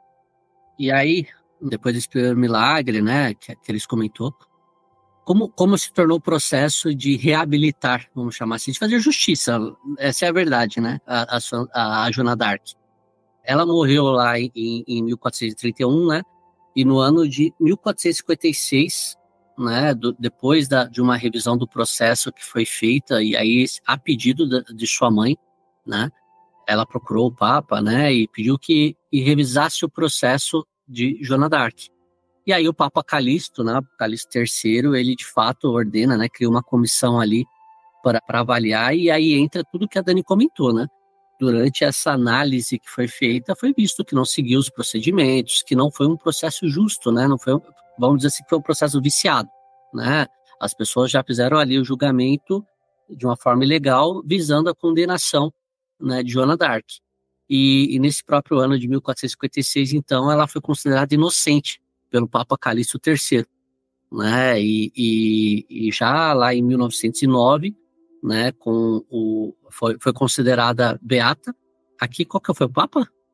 E aí, depois desse primeiro milagre, né, que, que eles comentou, como, como se tornou o processo de reabilitar, vamos chamar assim, de fazer justiça, essa é a verdade, né, a, a, a Joana d'Arc. Ela morreu lá em, em mil quatrocentos e trinta e um, né? E no ano de mil quatrocentos e cinquenta e seis, né? Do, depois da, de uma revisão do processo que foi feita, e aí a pedido de, de sua mãe, né? Ela procurou o Papa, né? E pediu que e revisasse o processo de Joana d'Arc. E aí o Papa Calixto, né? Calixto terceiro, ele de fato ordena, né? Cria uma comissão ali para, para avaliar, e aí entra tudo que a Dani comentou, né? Durante essa análise que foi feita, foi visto que não seguiu os procedimentos, que não foi um processo justo, né? Não foi, vamos dizer assim, que foi um processo viciado, né? As pessoas já fizeram ali o julgamento de uma forma ilegal, visando a condenação, né, de Joana d'Arc. E, e nesse próprio ano de mil quatrocentos e cinquenta e seis, então, ela foi considerada inocente pelo Papa Calixto terceiro, né? E, e, e já lá em mil novecentos e nove, né, com o, foi, foi considerada beata. Aqui, qual que foi o Papa?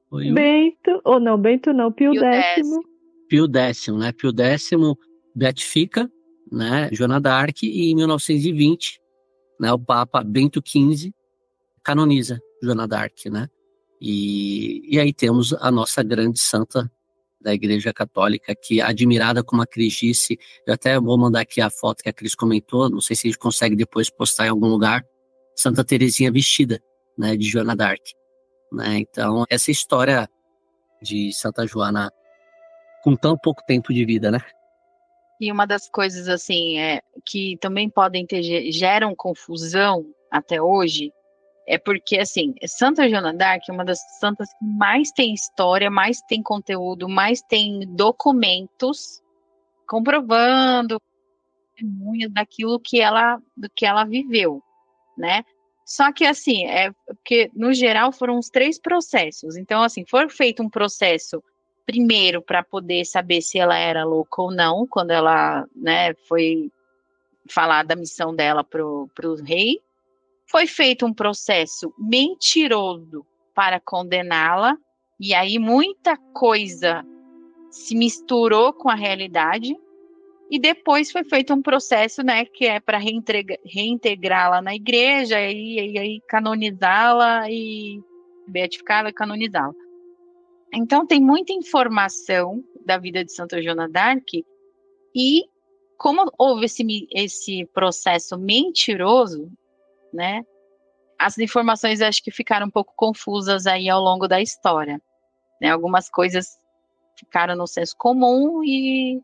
Foi o Bento, ou não, Bento não, Pio Pio X. Pio X, né? Pio X beatifica, né, Joana d'Arc, e em mil novecentos e vinte, né, o Papa Bento quinze canoniza Joana d'Arc, né? E, e aí temos a nossa grande santa da Igreja Católica, que admirada como a Cris disse, eu até vou mandar aqui a foto que a Cris comentou, não sei se a gente consegue depois postar em algum lugar, Santa Teresinha vestida, né, de Joana d'Arc, né? Então, essa história de Santa Joana com tão pouco tempo de vida, né? E uma das coisas, assim, é, que também podem ter, geram confusão até hoje, é porque, assim, Santa Joana d'Arc é uma das santas que mais tem história, mais tem conteúdo, mais tem documentos comprovando testemunhas daquilo que ela, do que ela viveu, né? Só que, assim, é porque, no geral, foram os três processos. Então, assim, foi feito um processo primeiro para poder saber se ela era louca ou não, quando ela, né, foi falar da missão dela pro, pro rei. Foi feito um processo mentiroso para condená-la, e aí muita coisa se misturou com a realidade, e depois foi feito um processo, né, que é para reintegrá-la na igreja, e aí canonizá-la, e beatificá-la e canonizá-la. Então tem muita informação da vida de Santa Joana d'Arc, e como houve esse, esse processo mentiroso, né, as informações acho que ficaram um pouco confusas aí ao longo da história, né, algumas coisas ficaram no senso comum, e,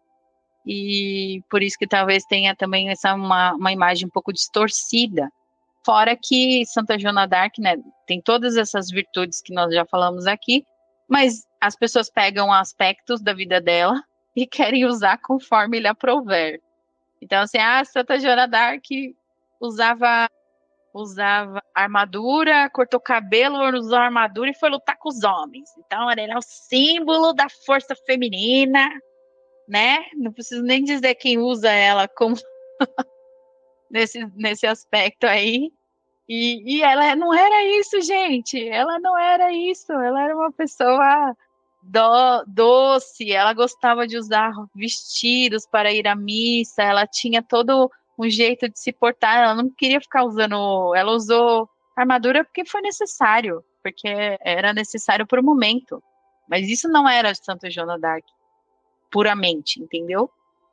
e por isso que talvez tenha também essa uma, uma imagem um pouco distorcida, fora que Santa Joana d'Arc, né, tem todas essas virtudes que nós já falamos aqui, mas as pessoas pegam aspectos da vida dela e querem usar conforme lhe aprouver. Então, assim, a ah, Santa Joana d'Arc usava, usava armadura, cortou cabelo, usou armadura e foi lutar com os homens. Então, ela é o símbolo da força feminina, né? Não preciso nem dizer quem usa ela como nesse, nesse aspecto aí. E, e ela não era isso, gente. Ela não era isso. Ela era uma pessoa do, doce. Ela gostava de usar vestidos para ir à missa. Ela tinha todo um jeito de se portar. Ela não queria ficar usando... Ela usou armadura porque foi necessário. Porque era necessário por um momento. Mas isso não era de Santa Joana d'Arc. Puramente, entendeu?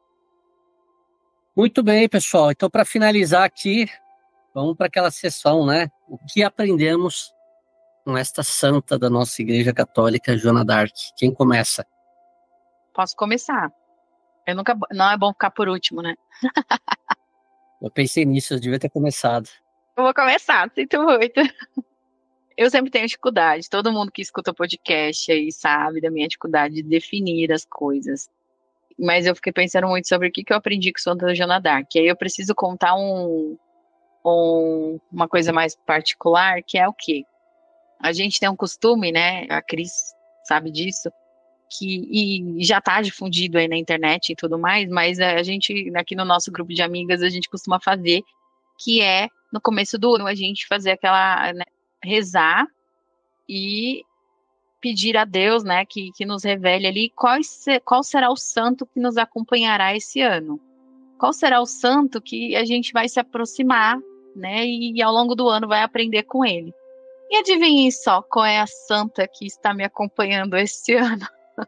Muito bem, pessoal. Então, para finalizar aqui, vamos para aquela sessão, né? O que aprendemos com esta santa da nossa Igreja Católica, Joana d'Arc? Quem começa? Posso começar. Eu nunca, não é bom ficar por último, né? Eu pensei nisso, eu devia ter começado. Eu vou começar, sinto muito. Eu sempre tenho dificuldade. Todo mundo que escuta podcast aí sabe da minha dificuldade de definir as coisas. Mas eu fiquei pensando muito sobre o que, que eu aprendi com Santa Joana d'Arc. E aí eu preciso contar um... Um, uma coisa mais particular, que é o quê? A gente tem um costume, né, a Cris sabe disso, que, e já está difundido aí na internet e tudo mais, mas a gente, aqui no nosso grupo de amigas, a gente costuma fazer, que é, no começo do ano, a gente fazer aquela, né, rezar e pedir a Deus, né, que, que nos revele ali qual, qual será o santo que nos acompanhará esse ano. Qual será o santo que a gente vai se aproximar, né, e, e ao longo do ano vai aprender com ele. E adivinhem só qual é a santa que está me acompanhando este ano.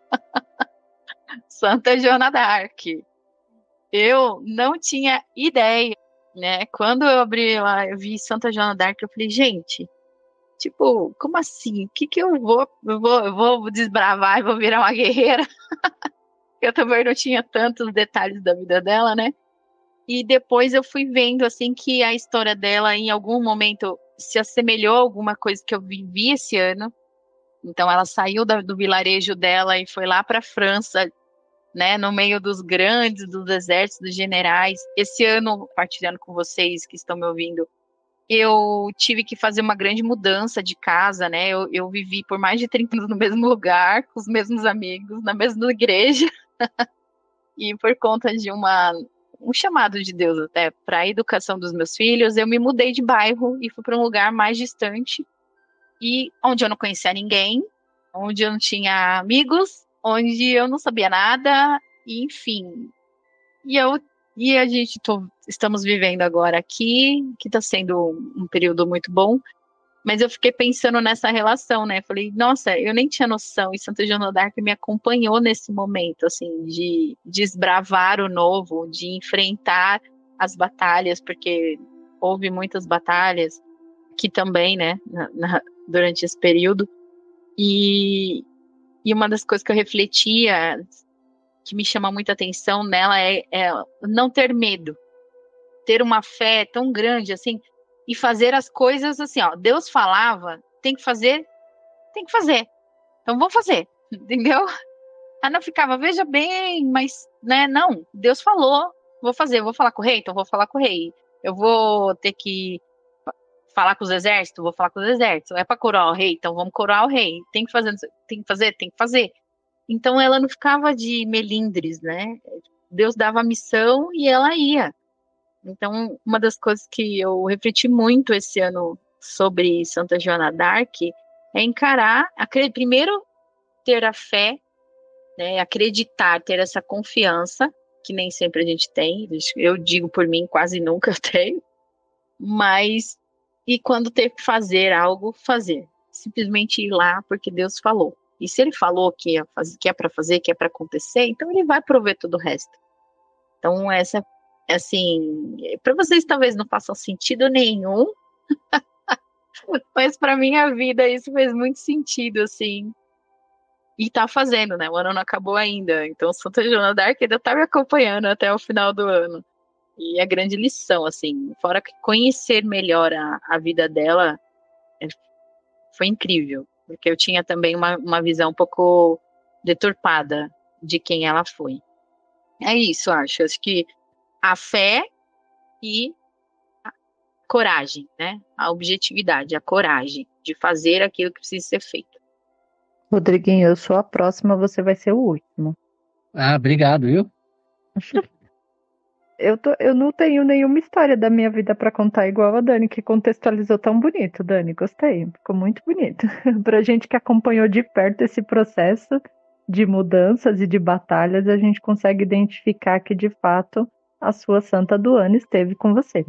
Santa Joana d'Arc. Eu não tinha ideia, né? Quando eu abri lá, eu vi Santa Joana d'Arc, eu falei, gente, tipo, como assim? O que que eu vou, eu vou, eu vou desbravar e vou virar uma guerreira? Eu também não tinha tantos detalhes da vida dela, né? E depois eu fui vendo, assim, que a história dela, em algum momento, se assemelhou a alguma coisa que eu vivi esse ano. Então, ela saiu da, do vilarejo dela e foi lá para a França, né, no meio dos grandes, dos exércitos, dos generais. Esse ano, partilhando com vocês que estão me ouvindo, eu tive que fazer uma grande mudança de casa, né? Eu, eu vivi por mais de trinta anos no mesmo lugar, com os mesmos amigos, na mesma igreja. E por conta de uma... um chamado de Deus até para a educação dos meus filhos, eu me mudei de bairro e fui para um lugar mais distante, e onde eu não conhecia ninguém, onde eu não tinha amigos, onde eu não sabia nada, enfim. E eu e a gente tô, estamos vivendo agora aqui, que está sendo um período muito bom, mas eu fiquei pensando nessa relação, né? Falei, nossa, eu nem tinha noção, e Santa Joana d'Arc me acompanhou nesse momento, assim, de desbravar o novo, de enfrentar as batalhas, porque houve muitas batalhas aqui também, né, na, na, durante esse período, e, e uma das coisas que eu refletia, que me chama muita atenção nela, é, é não ter medo, ter uma fé tão grande, assim, e fazer as coisas assim, ó, Deus falava, tem que fazer, tem que fazer, então vou fazer, entendeu? Ela não ficava, veja bem, mas, né, não, Deus falou, vou fazer, eu vou falar com o rei, então vou falar com o rei, eu vou ter que falar com os exércitos, vou falar com os exércitos, é para coroar o rei, então vamos coroar o rei, tem que fazer, tem que fazer, tem que fazer. Então ela não ficava de melindres, né? Deus dava a missão e ela ia. Então, uma das coisas que eu refleti muito esse ano sobre Santa Joana d'Arc é encarar, primeiro ter a fé, né, acreditar, ter essa confiança, que nem sempre a gente tem, eu digo por mim, quase nunca tenho, mas, e quando ter que fazer algo, fazer. Simplesmente ir lá porque Deus falou. E se ele falou que é, que é para fazer, que é para acontecer, então ele vai prover todo o resto. Então, essa, assim, para vocês talvez não faça sentido nenhum, mas para minha vida isso fez muito sentido, assim. E tá fazendo, né? O ano não acabou ainda. Então, Santa Joana d'Arc ainda tá me acompanhando até o final do ano. E é grande lição, assim. Fora que conhecer melhor a, a vida dela é, foi incrível. Porque eu tinha também uma, uma visão um pouco deturpada de quem ela foi. É isso, acho. Acho que a fé e a coragem, né? A objetividade, a coragem de fazer aquilo que precisa ser feito. Rodriguinho, eu sou a próxima, você vai ser o último. Ah, obrigado, viu? Eu, tô, eu não tenho nenhuma história da minha vida para contar igual a Dani, que contextualizou tão bonito, Dani. Gostei, ficou muito bonito. Pra gente que acompanhou de perto esse processo de mudanças e de batalhas, a gente consegue identificar que, de fato, a sua santa do ano esteve com você.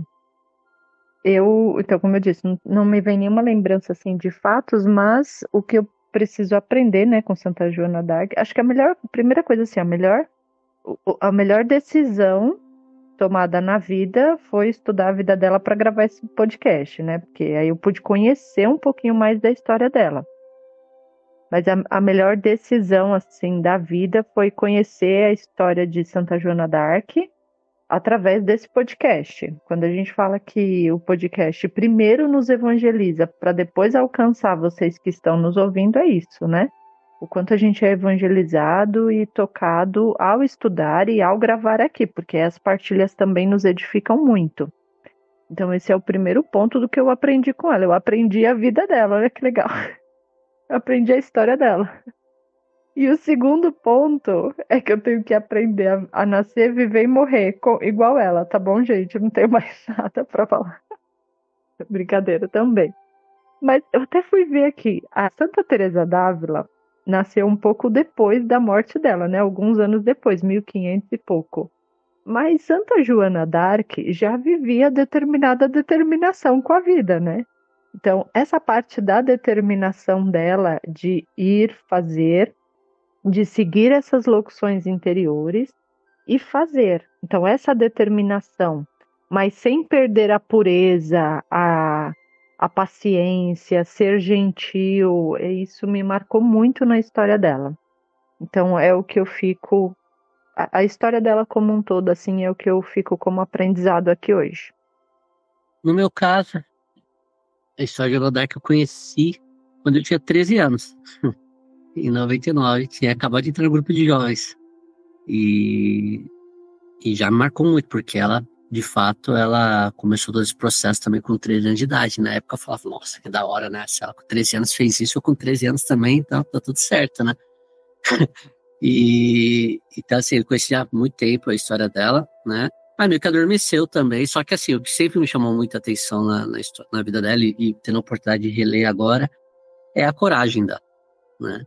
Eu, então, como eu disse, não, não me vem nenhuma lembrança assim de fatos, mas o que eu preciso aprender, né, com Santa Joana d'Arc, acho que a melhor, a primeira coisa assim, a melhor, a melhor decisão tomada na vida foi estudar a vida dela para gravar esse podcast, né? Porque aí eu pude conhecer um pouquinho mais da história dela. Mas a, a melhor decisão assim da vida foi conhecer a história de Santa Joana d'Arc através desse podcast. Quando a gente fala que o podcast primeiro nos evangeliza para depois alcançar vocês que estão nos ouvindo, é isso, né? O quanto a gente é evangelizado e tocado ao estudar e ao gravar aqui, porque as partilhas também nos edificam muito. Então esse é o primeiro ponto do que eu aprendi com ela. Eu aprendi a vida dela, olha que legal. Eu aprendi a história dela. E o segundo ponto é que eu tenho que aprender a, a nascer, viver e morrer com, igual ela, tá bom, gente? Eu não tenho mais nada pra falar. Brincadeira também. Mas eu até fui ver aqui, a Santa Teresa d'Ávila nasceu um pouco depois da morte dela, né? Alguns anos depois, mil e quinhentos e pouco. Mas Santa Joana d'Arc já vivia determinada determinação com a vida, né? Então, essa parte da determinação dela de ir fazer, de seguir essas locuções interiores e fazer. Então, essa determinação, mas sem perder a pureza, a, a paciência, ser gentil, isso me marcou muito na história dela. Então, é o que eu fico... A, a história dela como um todo, assim, é o que eu fico como aprendizado aqui hoje. No meu caso, a história de Joana d'Arc eu conheci quando eu tinha treze anos. Em noventa e nove, tinha acabado de entrar no grupo de jovens. E, e já me marcou muito, porque ela, de fato, ela começou todo esse processo também com treze anos de idade. Na época eu falava, nossa, que da hora, né? Se ela com treze anos fez isso, eu com treze anos também, então tá tudo certo, né? e então, assim, eu conheci há muito tempo a história dela, né? Mas meio que adormeceu também, só que assim, o que sempre me chamou muita atenção na, na, história, na vida dela, e, e tendo a oportunidade de reler agora, é a coragem dela, né?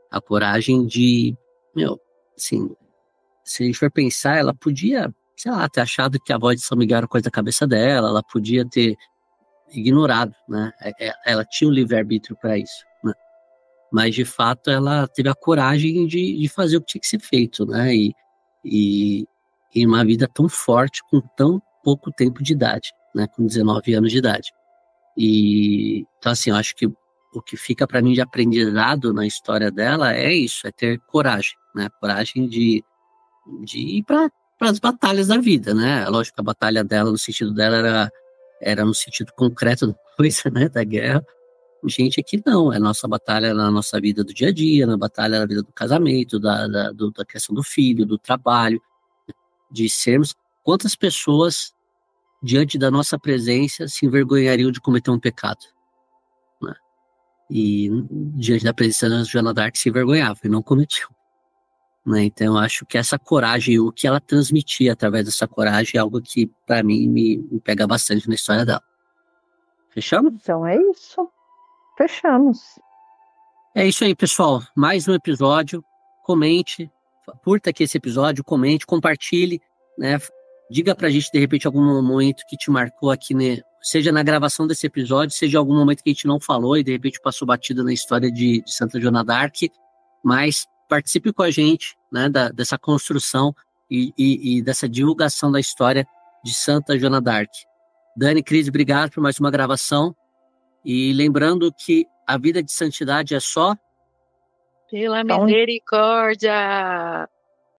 A coragem de, meu, assim, se a gente for pensar, ela podia, sei lá, ter achado que a voz de São Miguel era coisa da cabeça dela, ela podia ter ignorado, né? Ela tinha um livre-arbítrio para isso, né? Mas, de fato, ela teve a coragem de, de fazer o que tinha que ser feito, né? E, e, e uma vida tão forte com tão pouco tempo de idade, né? Com dezenove anos de idade. E, então, assim, eu acho que o que fica para mim de aprendizado na história dela é isso, é ter coragem, né? Coragem de, de ir para as batalhas da vida, né? Lógico que a batalha dela, no sentido dela, era, era no sentido concreto da coisa, né? Da guerra. Gente, aqui não, é a nossa batalha na nossa vida do dia a dia, na batalha na vida do casamento, da, da, do, da questão do filho, do trabalho, de sermos... Quantas pessoas, diante da nossa presença, se envergonhariam de cometer um pecado? Né? E diante da presença da Joana d'Arc se envergonhava e não cometeu. Né? Então, eu acho que essa coragem, o que ela transmitia através dessa coragem, é algo que, para mim, me, me pega bastante na história dela. Fechamos? Então é isso. Fechamos. É isso aí, pessoal. Mais um episódio. Comente, curta aqui esse episódio, comente, compartilhe, né? Diga pra gente, de repente, algum momento que te marcou aqui, né? Seja na gravação desse episódio, seja algum momento que a gente não falou e de repente passou batida na história de, de Santa Joana d'Arc, mas participe com a gente, né, da, dessa construção e, e, e dessa divulgação da história de Santa Joana d'Arc. Dani, Cris, obrigado por mais uma gravação e lembrando que a vida de santidade é só pela misericórdia.